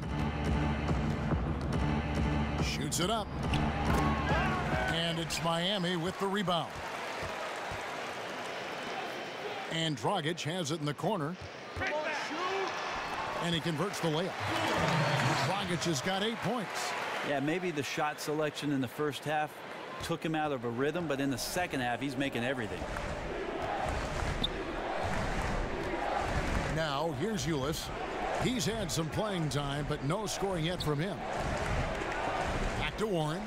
Shoots it up. And it's Miami with the rebound. And Dragic has it in the corner. And he converts the layup. Dragic has got 8 points. Yeah, maybe the shot selection in the first half took him out of a rhythm, but in the second half, he's making everything. Now, here's Ulis. He's had some playing time, but no scoring yet from him. Back to Warren.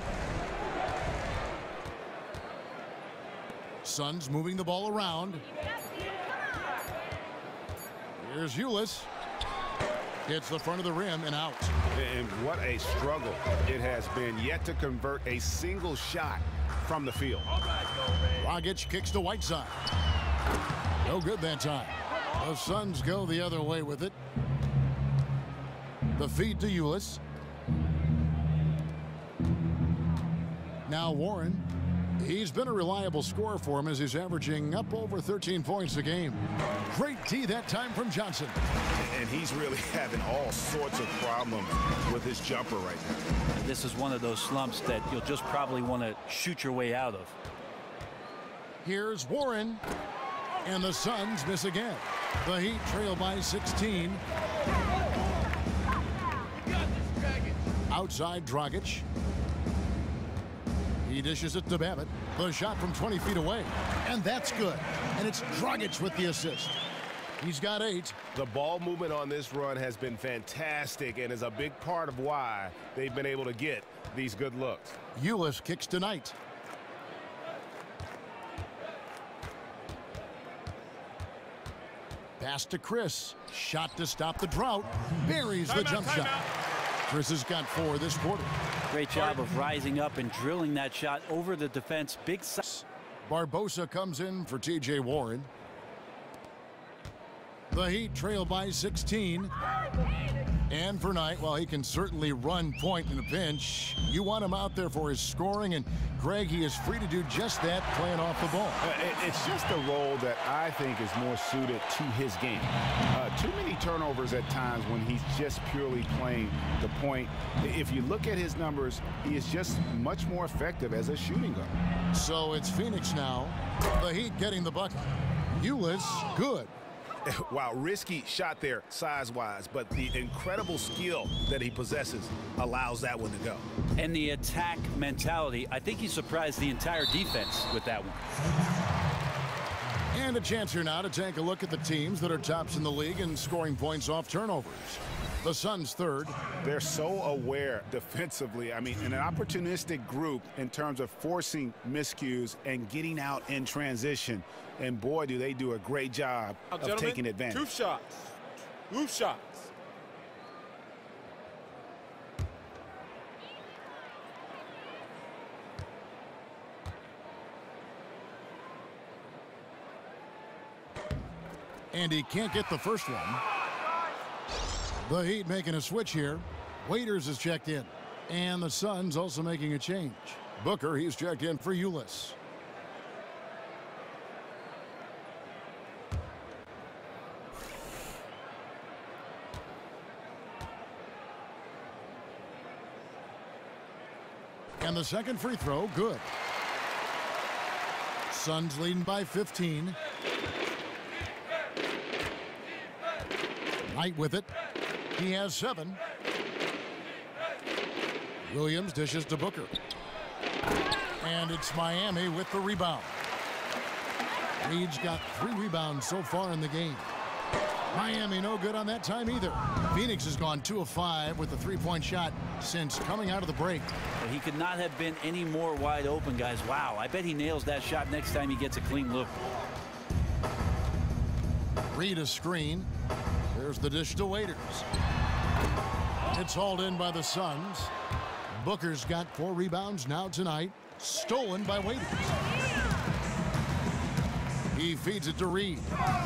Suns moving the ball around. Here's Ulis. Hits the front of the rim and out. And what a struggle it has been yet to convert a single shot from the field. Dragic kicks to Whiteside. No good that time. The Suns go the other way with it. The feed to Ulis. Now Warren. He's been a reliable scorer for him as he's averaging up over 13 points a game. Great D that time from Johnson. And he's really having all sorts of problems with his jumper right now. This is one of those slumps that you'll just probably want to shoot your way out of. Here's Warren. And the Suns miss again. The Heat trail by 16. Outside Dragic. He dishes it to Babbitt. The shot from 20 feet away. And that's good. And it's Dragic with the assist. He's got 8. The ball movement on this run has been fantastic and is a big part of why they've been able to get these good looks. Ulis kicks to Knight. Pass to Chris. Shot to stop the drought. Buries the jump shot. Chris has got 4 this quarter. Great job of rising up and drilling that shot over the defense. Big size. Barbosa comes in for T.J. Warren. The Heat trail by 16. And for Knight, while he can certainly run point in a pinch, you want him out there for his scoring, and Greg, he is free to do just that, playing off the ball. It's just a role that I think is more suited to his game. Too many turnovers at times when he's just purely playing the point. If you look at his numbers, he is just much more effective as a shooting guard. So it's Phoenix now. The Heat getting the bucket. Ulis, good. Wow, risky shot there size-wise, but the incredible skill that he possesses allows that one to go. And the attack mentality, I think he surprised the entire defense with that one. And a chance here now to take a look at the teams that are tops in the league in scoring points off turnovers. The Suns third. They're so aware defensively. I mean, in an opportunistic group in terms of forcing miscues and getting out in transition. And boy, do they do a great job of taking advantage. 2 shots. 2 shots. And he can't get the first one. The Heat making a switch here. Waiters is checked in. And the Suns also making a change. Booker, he's checked in for Ulis. And the second free throw, good. Suns leading by 15. Knight with it. He has 7. Williams dishes to Booker. And it's Miami with the rebound. Reed's got 3 rebounds so far in the game. Miami no good on that time either. Phoenix has gone 2 of 5 with the 3-point shot since coming out of the break. He could not have been any more wide open, guys. Wow, I bet he nails that shot next time he gets a clean look. Reed a screen. There's the dish to Waiters. It's hauled in by the Suns. Booker's got 4 rebounds now tonight. Stolen by Waiters. He feeds it to Reed.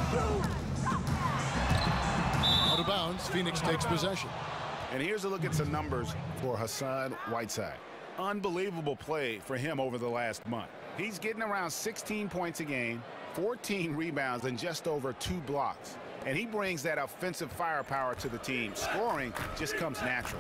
Out of bounds, Phoenix takes possession. And here's a look at some numbers for Hassan Whiteside. Unbelievable play for him over the last month. He's getting around 16 points a game, 14 rebounds, and just over 2 blocks. And he brings that offensive firepower to the team. Scoring just comes natural.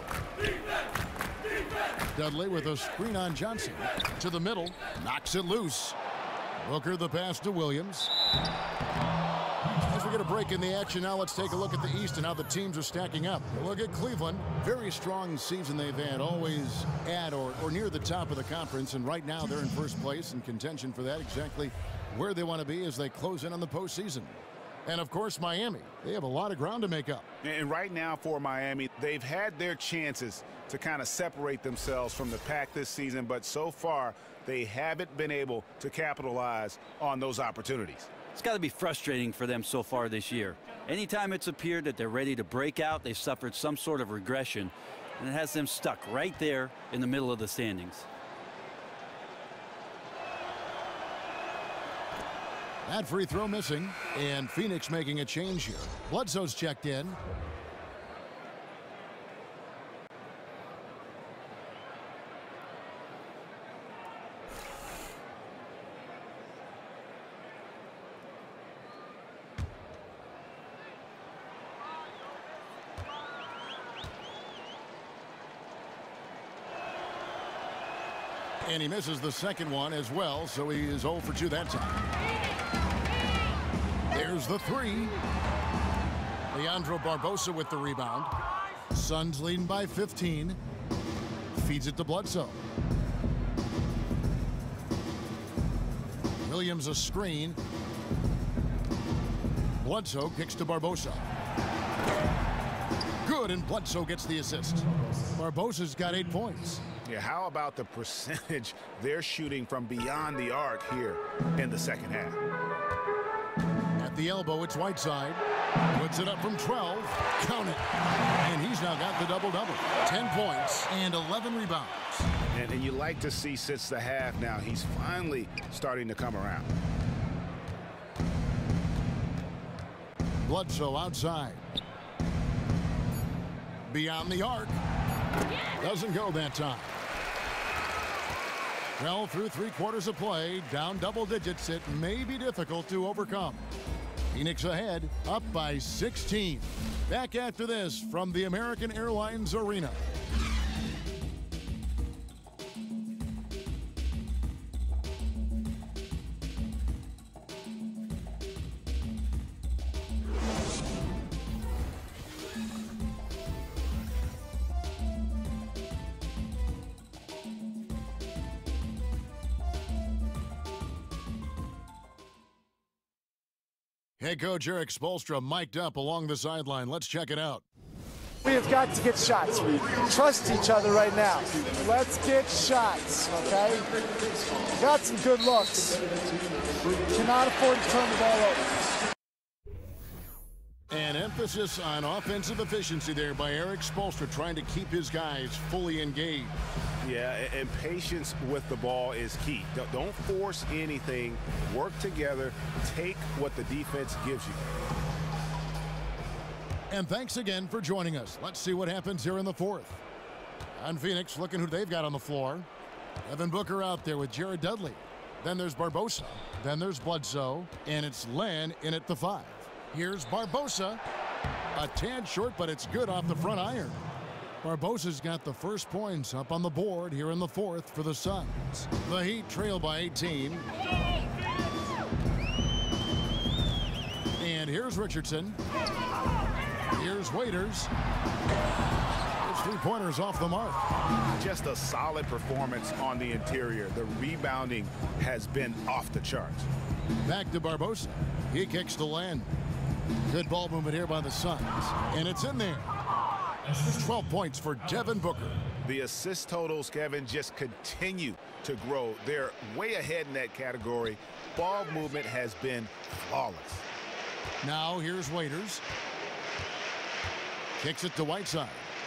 Dudley with a screen on Johnson. To the middle. Knocks it loose. Booker the pass to Williams. As we get a break in the action now, let's take a look at the East and how the teams are stacking up. Look at Cleveland. Very strong season they've had. Always at or near the top of the conference. And right now they're in first place in contention for that. Exactly where they want to be as they close in on the postseason. And, of course, Miami. They have a lot of ground to make up. And right now for Miami, they've had their chances to kind of separate themselves from the pack this season, but so far they haven't been able to capitalize on those opportunities. It's got to be frustrating for them so far this year. Anytime it's appeared that they're ready to break out, they've suffered some sort of regression, and it has them stuck right there in the middle of the standings. That free throw missing, and Phoenix making a change here. Bledsoe's checked in. And he misses the second one as well, so he is 0 for 2 that time. There's the 3. Leandro Barbosa with the rebound. Suns leading by 15. Feeds it to Bledsoe. Williams a screen. Bledsoe kicks to Barbosa. Good, and Bledsoe gets the assist. Barbosa's got 8 points. Yeah, how about the percentage they're shooting from beyond the arc here in the second half? At the elbow, it's Whiteside. Puts it up from 12. Count it. And he's now got the double-double. 10 points and 11 rebounds. And you like to see since the half now, he's finally starting to come around. Bledsoe outside. Beyond the arc. Doesn't go that time. Well, through 3 quarters of play, down double digits, it may be difficult to overcome. Phoenix ahead, up by 16. Back after this from the American Airlines Arena. Head coach Erik Spoelstra mic'd up along the sideline. Let's check it out. We have got to get shots. Trust each other right now. Let's get shots, okay? Got some good looks. Cannot afford to turn the ball over. An emphasis on offensive efficiency there by Erik Spoelstra, trying to keep his guys fully engaged. Yeah, and patience with the ball is key. Don't force anything. Work together. Take what the defense gives you. And thanks again for joining us. Let's see what happens here in the fourth. On Phoenix, looking who they've got on the floor. Devin Booker out there with Jared Dudley. Then there's Barbosa. Then there's Bledsoe. And it's Len in at the 5. Here's Barbosa. A tad short, but it's good off the front iron. Barbosa's got the first points up on the board here in the fourth for the Suns. The Heat trail by 18. And here's Richardson. Here's Waiters. His three-pointers off the mark. Just a solid performance on the interior. The rebounding has been off the charts. Back to Barbosa. He kicks to Len. Good ball movement here by the Suns. And it's in there. 12 points for Devin Booker. The assist totals, Kevin, just continue to grow. They're way ahead in that category. Ball movement has been flawless. Now here's Waiters. Kicks it to Whiteside.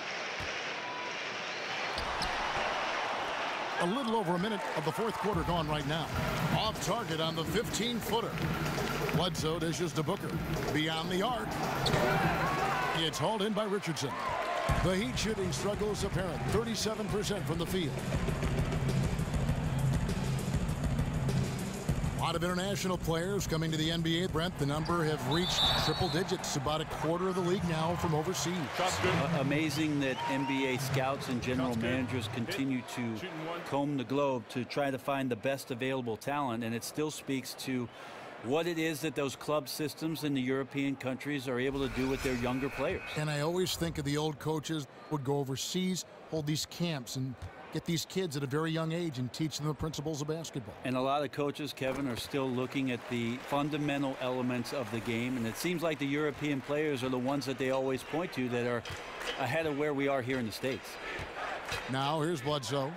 A little over a minute of the fourth quarter gone right now. Off target on the 15-footer. Bledsoe dishes to Booker. Beyond the arc. It's hauled in by Richardson. The Heat shooting struggle is apparent. 37% from the field. A lot of international players coming to the NBA. Brent, the number have reached triple digits. About a quarter of the league now from overseas. Amazing that NBA scouts and general managers continue to comb the globe to try to find the best available talent. And it still speaks to what it is that those club systems in the European countries are able to do with their younger players. And I always think of the old coaches would go overseas, hold these camps, and get these kids at a very young age and teach them the principles of basketball. And a lot of coaches, Kevin, are still looking at the fundamental elements of the game. And it seems like the European players are the ones that they always point to that are ahead of where we are here in the States. Now here's Bledsoe.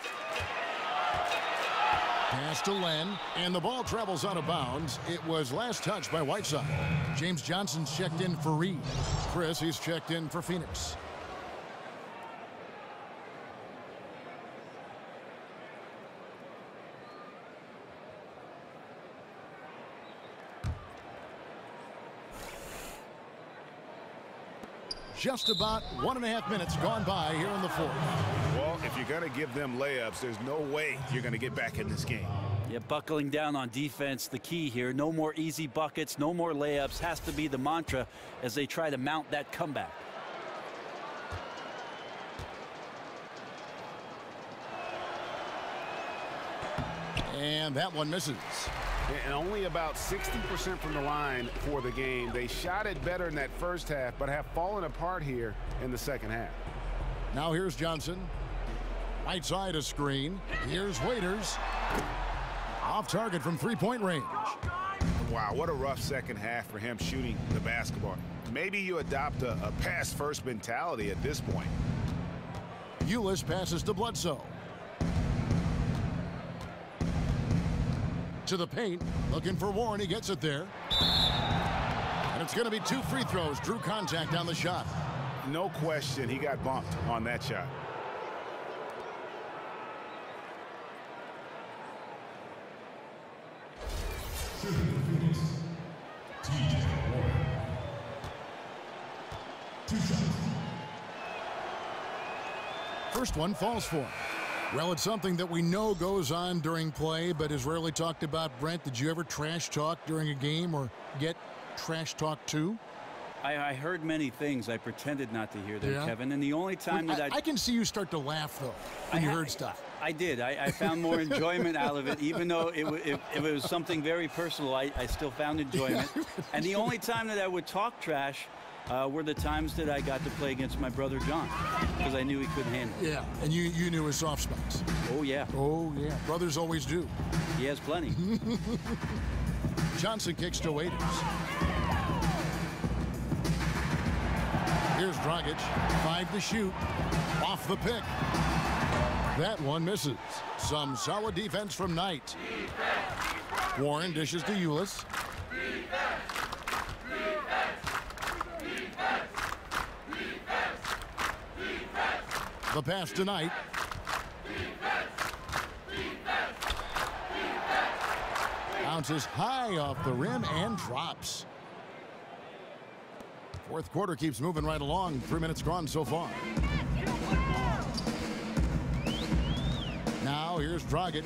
Pass to Len, and the ball travels out of bounds. It was last touched by Whiteside. James Johnson's checked in for Reed. Chris, he's checked in for Phoenix. Just about 1.5 minutes gone by here in the fourth. Well, if you're going to give them layups, there's no way you're going to get back in this game. Yeah, buckling down on defense, the key here. No more easy buckets, no more layups. Has to be the mantra as they try to mount that comeback. And that one misses. And only about 60% from the line for the game. They shot it better in that first half, but have fallen apart here in the second half. Now here's Johnson. Right side a screen. Here's Waiters. Off target from three-point range. Wow, what a rough second half for him shooting the basketball. Maybe you adopt a pass-first mentality at this point. Ulis passes to Bledsoe. To the paint, looking for Warren. He gets it there. And it's going to be 2 free throws. Drew contact on the shot. No question, he got bumped on that shot. First one falls for him. Well, it's something that we know goes on during play, but is rarely talked about. Brent, did you ever trash talk during a game or get trash talk too? I heard many things. I pretended not to hear them, Kevin. And the only time that I can see you start to laugh, though, when you heard stuff. I did. I found more enjoyment out of it, even though it was something very personal. I still found enjoyment. And the only time that I would talk trash were the times that I got to play against my brother John, because I knew he couldn't handle it. Yeah, and you knew his soft spots. Oh, yeah. Oh, yeah. Brothers always do. He has plenty. Johnson kicks to Waiters. Here's Dragic. 5 to shoot. Off the pick. That one misses. Some solid defense from Knight. Warren dishes to Ulis. The pass to Knight. Bounces high off the rim and drops. Fourth quarter keeps moving right along. 3 minutes gone so far. Now here's Dragic.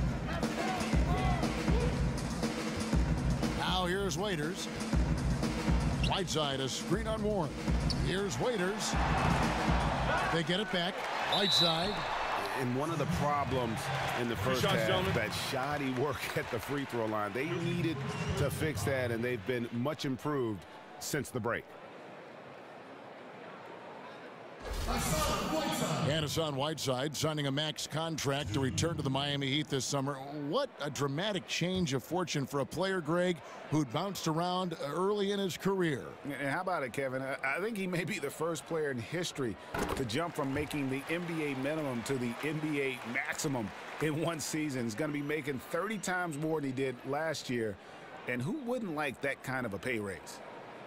Now here's Waiters. Whiteside, a screen on Warren. Here's Waiters. They get it back. Whiteside. And one of the problems in the first half, that shoddy work at the free throw line. They needed to fix that, and they've been much improved since the break. Hassan Whiteside signing a max contract to return to the Miami Heat this summer. What a dramatic change of fortune for a player, Greg, who'd bounced around early in his career. And how about it, Kevin? I think he may be the first player in history to jump from making the NBA minimum to the NBA maximum in one season. He's going to be making 30 times more than he did last year. And who wouldn't like that kind of a pay raise?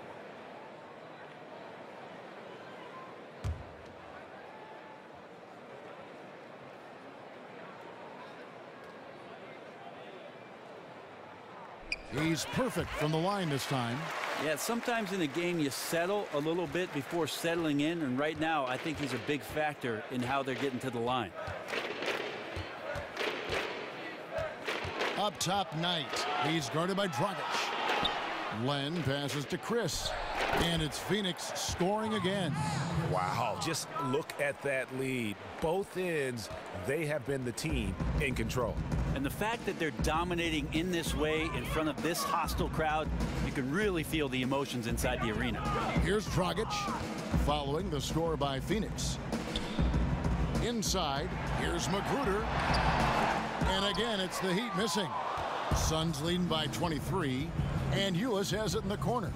He's perfect from the line this time. Yeah, sometimes in a game you settle a little bit before settling in, and right now I think he's a big factor in how they're getting to the line. Up top, Knight. He's guarded by Dragic. Len passes to Chris. And it's Phoenix scoring again. Wow, just look at that lead. Both ends, they have been the team in control. And the fact that they're dominating in this way in front of this hostile crowd, you can really feel the emotions inside the arena. Here's Dragic following the score by Phoenix. Inside, here's Magruder. And again, it's the Heat missing. Suns leading by 23, and Ulis has it in the corner.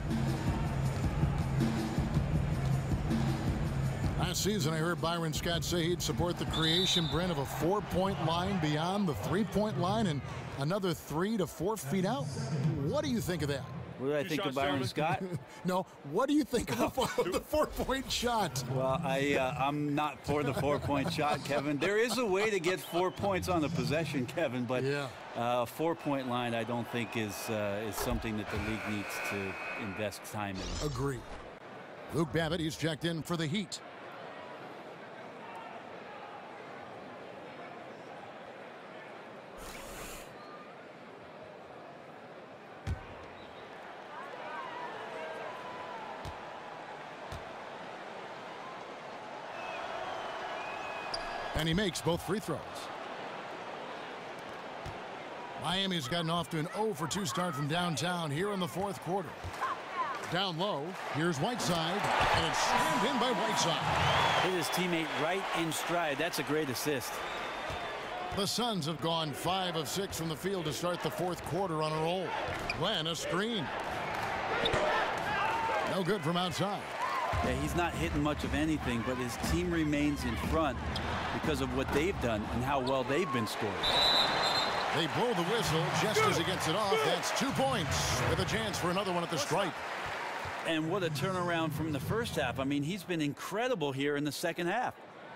Last season, I heard Byron Scott say he'd support the creation, Brent, of a 4-point line beyond the 3-point line and another 3 to 4 feet out. What do you think of that? What do I think of Byron Scott? No, what do you think of the 4-point shot? Well, I'm not for the 4-point shot, Kevin. There is a way to get 4 points on the possession, Kevin, but a 4-point line I don't think is something that the league needs to invest time in. Agree. Luke Babbitt, he's checked in for the Heat. And he makes both free throws. Miami's gotten off to an 0 for 2 start from downtown here in the fourth quarter. Down low, here's Whiteside, and it's slammed in by Whiteside. Hit his teammate right in stride. That's a great assist. The Suns have gone 5 of 6 from the field to start the fourth quarter on a roll. Glenn, a screen. No good from outside. Yeah, he's not hitting much of anything, but his team remains in front because of what they've done and how well they've been scoring. They blow the whistle just as he gets it off. That's 2 points with a chance for another one at the stripe. And what a turnaround from the first half. I mean, he's been incredible here in the second half.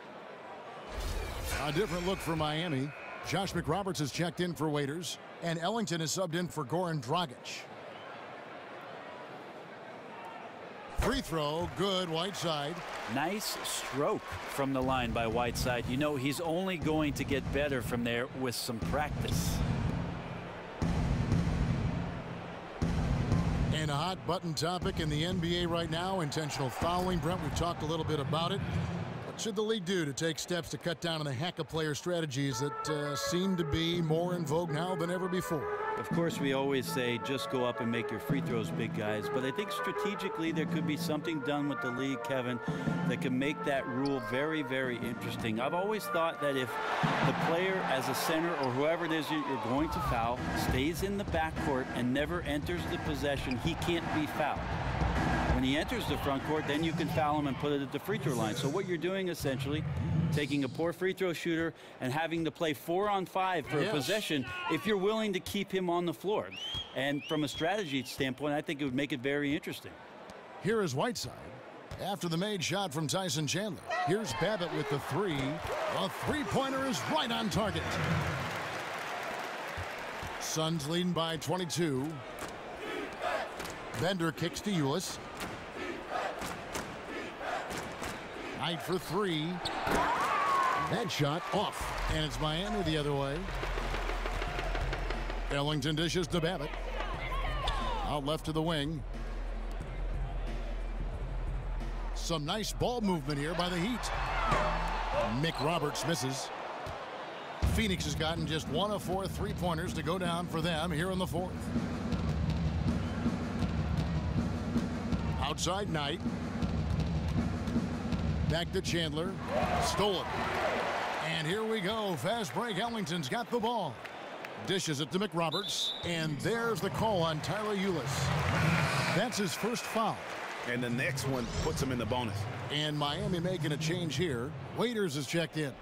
A different look for Miami. Josh McRoberts has checked in for Waiters, and Ellington is subbed in for Goran Dragic. Free throw, good, Whiteside. Nice stroke from the line by Whiteside. You know, he's only going to get better from there with some practice. And a hot button topic in the NBA right now, intentional fouling. Brent, we've talked a little bit about it. What should the league do to take steps to cut down on the hack of player strategies that seem to be more in vogue now than ever before? Of course, we always say just go up and make your free throws, big guys. But I think strategically there could be something done with the league, Kevin, that can make that rule very, very interesting. I've always thought that if the player as a center or whoever it is you're going to foul stays in the backcourt and never enters the possession, he can't be fouled. When he enters the front court, then you can foul him and put it at the free throw line. So what you're doing essentially, taking a poor free throw shooter and having to play 4-on-5 for a possession if you're willing to keep him on the floor. And from a strategy standpoint, I think it would make it very interesting. Here is Whiteside after the made shot from Tyson Chandler. Here's Babbitt with the three. The three-pointer is right on target. Suns leading by 22. Bender kicks to Ulis. Knight for three. That shot off, and it's Miami the other way. Ellington dishes to Babbitt. Out left to the wing. Some nice ball movement here by the Heat. Mick Roberts misses. Phoenix has gotten just 1 of 4 three-pointers to go down for them here in the fourth. Outside Knight. Back to Chandler. Stolen. And here we go. Fast break. Ellington's got the ball. Dishes it to McRoberts. And there's the call on Tyler Ulis. That's his first foul. And the next one puts him in the bonus. And Miami making a change here. Waiters is checked in.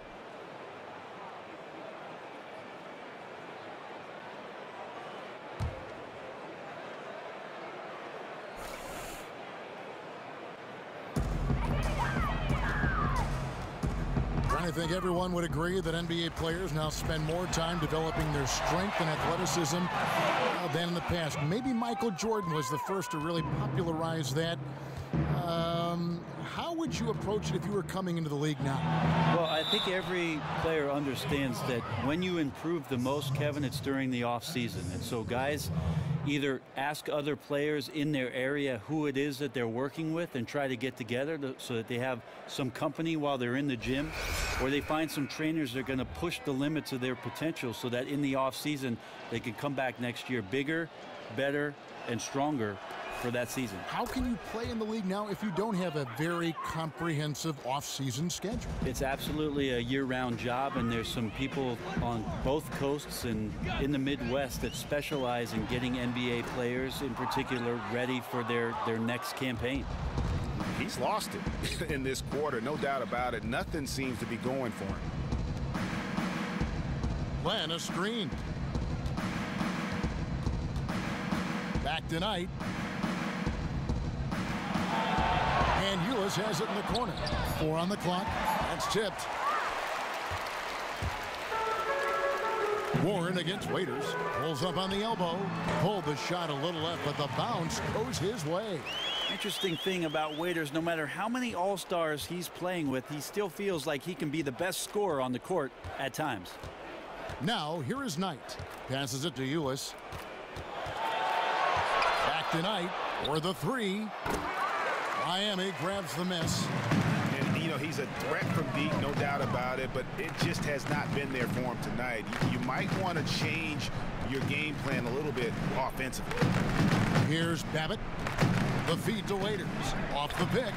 I think everyone would agree that NBA players now spend more time developing their strength and athleticism than in the past. Maybe Michael Jordan was the first to really popularize that. How would you approach it if you were coming into the league now? Well, I think every player understands that when you improve the most, Kevin, it's during the off season. And so guys either ask other players in their area who it is that they're working with and try to get together so that they have some company while they're in the gym, or they find some trainers that are going to push the limits of their potential so that in the off season they can come back next year bigger, better, and stronger for that season. How can you play in the league now if you don't have a very comprehensive off-season schedule? It's absolutely a year-round job, and there's some people on both coasts and in the Midwest that specialize in getting NBA players in particular ready for their next campaign. He's lost it in this quarter, no doubt about it. Nothing seems to be going for him. Len, a screen. Back to Knight. And Ulis has it in the corner. 4 on the clock. That's tipped. Warren against Waiters. Pulls up on the elbow. Pulled the shot a little left, but the bounce goes his way. Interesting thing about Waiters, no matter how many all-stars he's playing with, he still feels like he can be the best scorer on the court at times. Now, here is Knight. Passes it to Ulis. Back to Knight for the three. Miami grabs the miss. And, you know, he's a threat from deep, no doubt about it, but it just has not been there for him tonight. You might want to change your game plan a little bit offensively. Here's Babbitt. The feed to Waiters. Off the pick.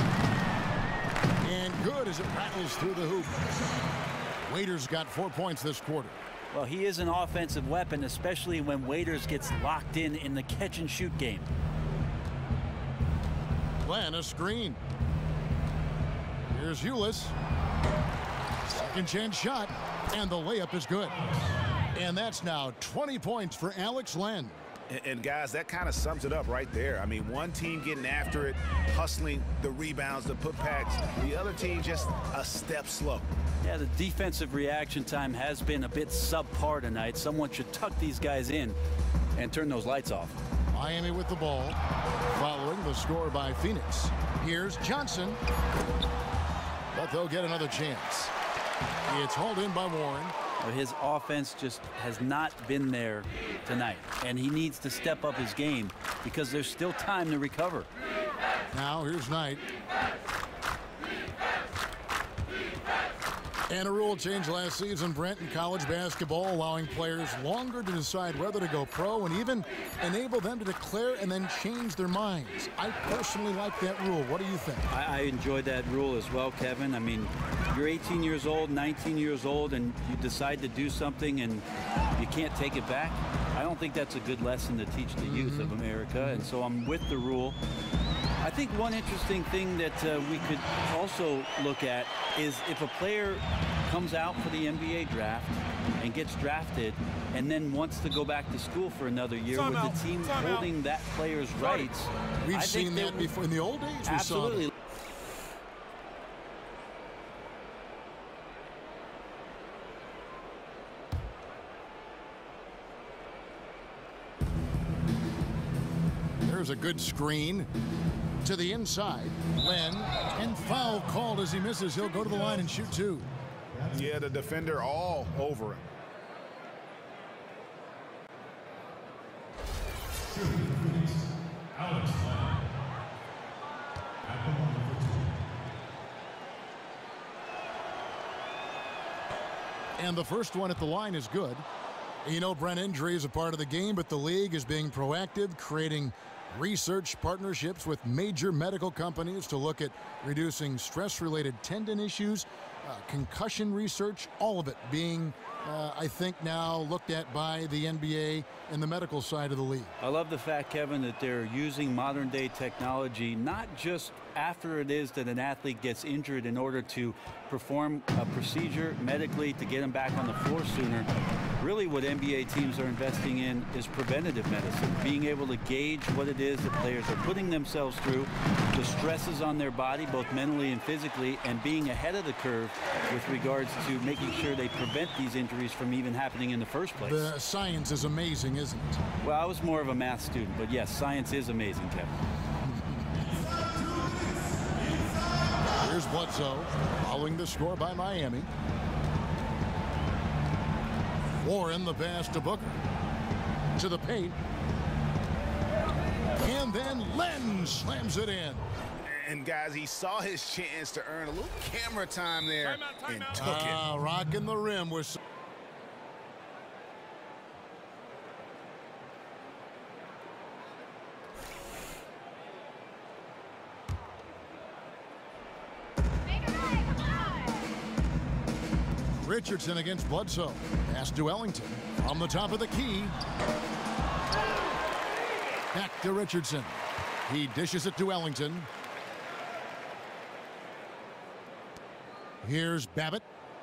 And good as it rattles through the hoop. Waiters got 4 points this quarter. Well, he is an offensive weapon, especially when Waiters gets locked in the catch-and-shoot game. Glenn, a screen. Here's Ulis. Second chance shot, and the layup is good. And that's now 20 points for Alex Len. And guys, that kind of sums it up right there. I mean, one team getting after it, hustling the rebounds, the putbacks. The other team just a step slow. Yeah, the defensive reaction time has been a bit subpar tonight. Someone should tuck these guys in and turn those lights off. Miami with the ball, following the score by Phoenix. Here's Johnson, but they'll get another chance. It's hauled in by Warren. His offense just has not been there tonight, and he needs to step up his game because there's still time to recover. Now here's Knight. And a rule change last season, Brent, in college basketball, allowing players longer to decide whether to go pro and even enable them to declare and then change their minds. I personally like that rule. What do you think? I enjoy that rule as well, Kevin. I mean, you're 18 years old, 19 years old, and you decide to do something and you can't take it back. I don't think that's a good lesson to teach the youth of America, and so I'm with the rule. I think one interesting thing that we could also look at is if a player comes out for the NBA draft and gets drafted and then wants to go back to school for another year with the team holding that player's rights. We've seen that before in the old days. Absolutely. There's a good screen to the inside. Len, and foul called as he misses. He'll go to the line and shoot two. Yeah, the defender all over him. And the first one at the line is good. You know, Brent, injury is a part of the game, but the league is being proactive, creating research partnerships with major medical companies to look at reducing stress-related tendon issues, concussion research, all of it being, I think, now looked at by the NBA and the medical side of the league. I love the fact, Kevin, that they're using modern-day technology, not just after it is that an athlete gets injured in order to perform a procedure medically to get him back on the floor sooner. Really what NBA teams are investing in is preventative medicine, being able to gauge what it is that players are putting themselves through, the stresses on their body, both mentally and physically, and being ahead of the curve with regards to making sure they prevent these injuries from even happening in the first place. The science is amazing, isn't it? Well, I was more of a math student, but yes, science is amazing, Kevin. Here's Bledsoe following the score by Miami. Warren the pass to Booker. To the paint. And then Len slams it in. And guys, he saw his chance to earn a little camera time there and took it. Rocking the rim was. Richardson against Bledsoe. Pass to Ellington from the top of the key. Back to Richardson. He dishes it to Ellington. Here's Babbitt.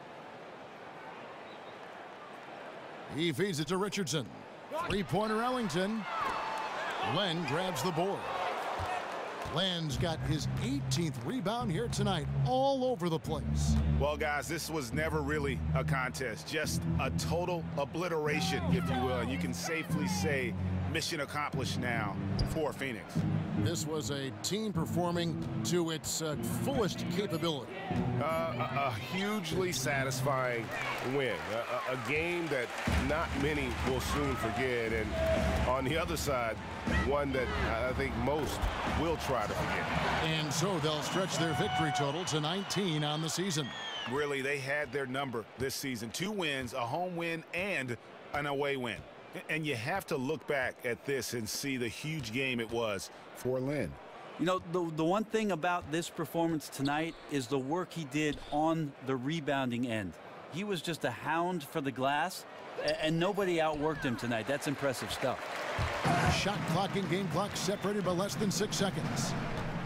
He feeds it to Richardson. Three-pointer Ellington. Len grabs the board. Len's got his 18th rebound here tonight, all over the place. Well, guys, this was never really a contest, just a total obliteration, if you will. And you can safely say mission accomplished now for Phoenix. This was a team performing to its fullest capability. A hugely satisfying win. A game that not many will soon forget. And on the other side, one that I think most will try to forget. And so they'll stretch their victory total to 19 on the season. Really, they had their number this season. 2 wins, a home win, and an away win. And you have to look back at this and see the huge game it was for Len. You know, the one thing about this performance tonight is the work he did on the rebounding end. He was just a hound for the glass, and nobody outworked him tonight. That's impressive stuff. Shot clock and game clock separated by less than 6 seconds.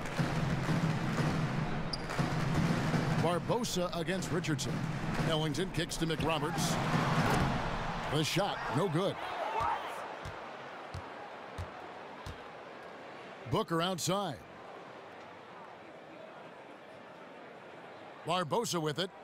Barbosa against Richardson. Ellington kicks to McRoberts. The shot, no good. Booker outside. Barbosa with it.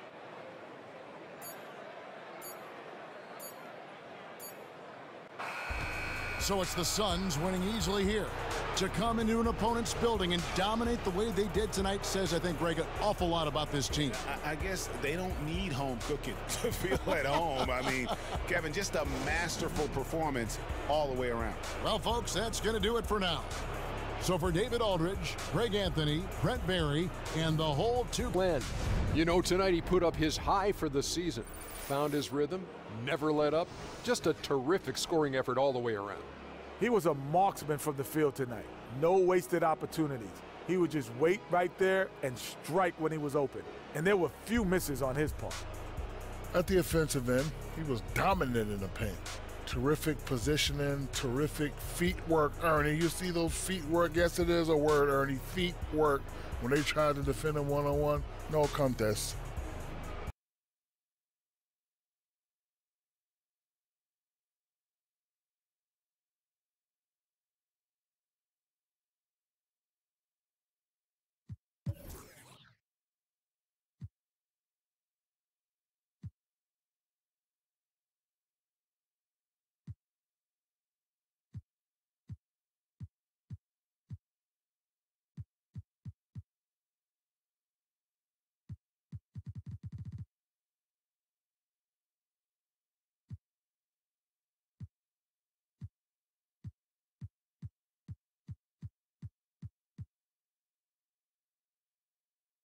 So it's the Suns winning easily here. To come into an opponent's building and dominate the way they did tonight says, I think, Greg, an awful lot about this team. I guess they don't need home cooking to feel at home. I mean, Kevin, just a masterful performance all the way around. Well, folks, that's going to do it for now. So for David Aldridge, Greg Anthony, Brent Barry, and the whole Len, you know, tonight he put up his high for the season. Found his rhythm, never let up. Just a terrific scoring effort all the way around. He was a marksman from the field tonight. No wasted opportunities. He would just wait right there and strike when he was open. And there were few misses on his part. At the offensive end, he was dominant in the paint. Terrific positioning, terrific feet work, Ernie. You see those feet work? Yes, it is a word, Ernie. Feet work. When they tried to defend him one-on-one, no contest.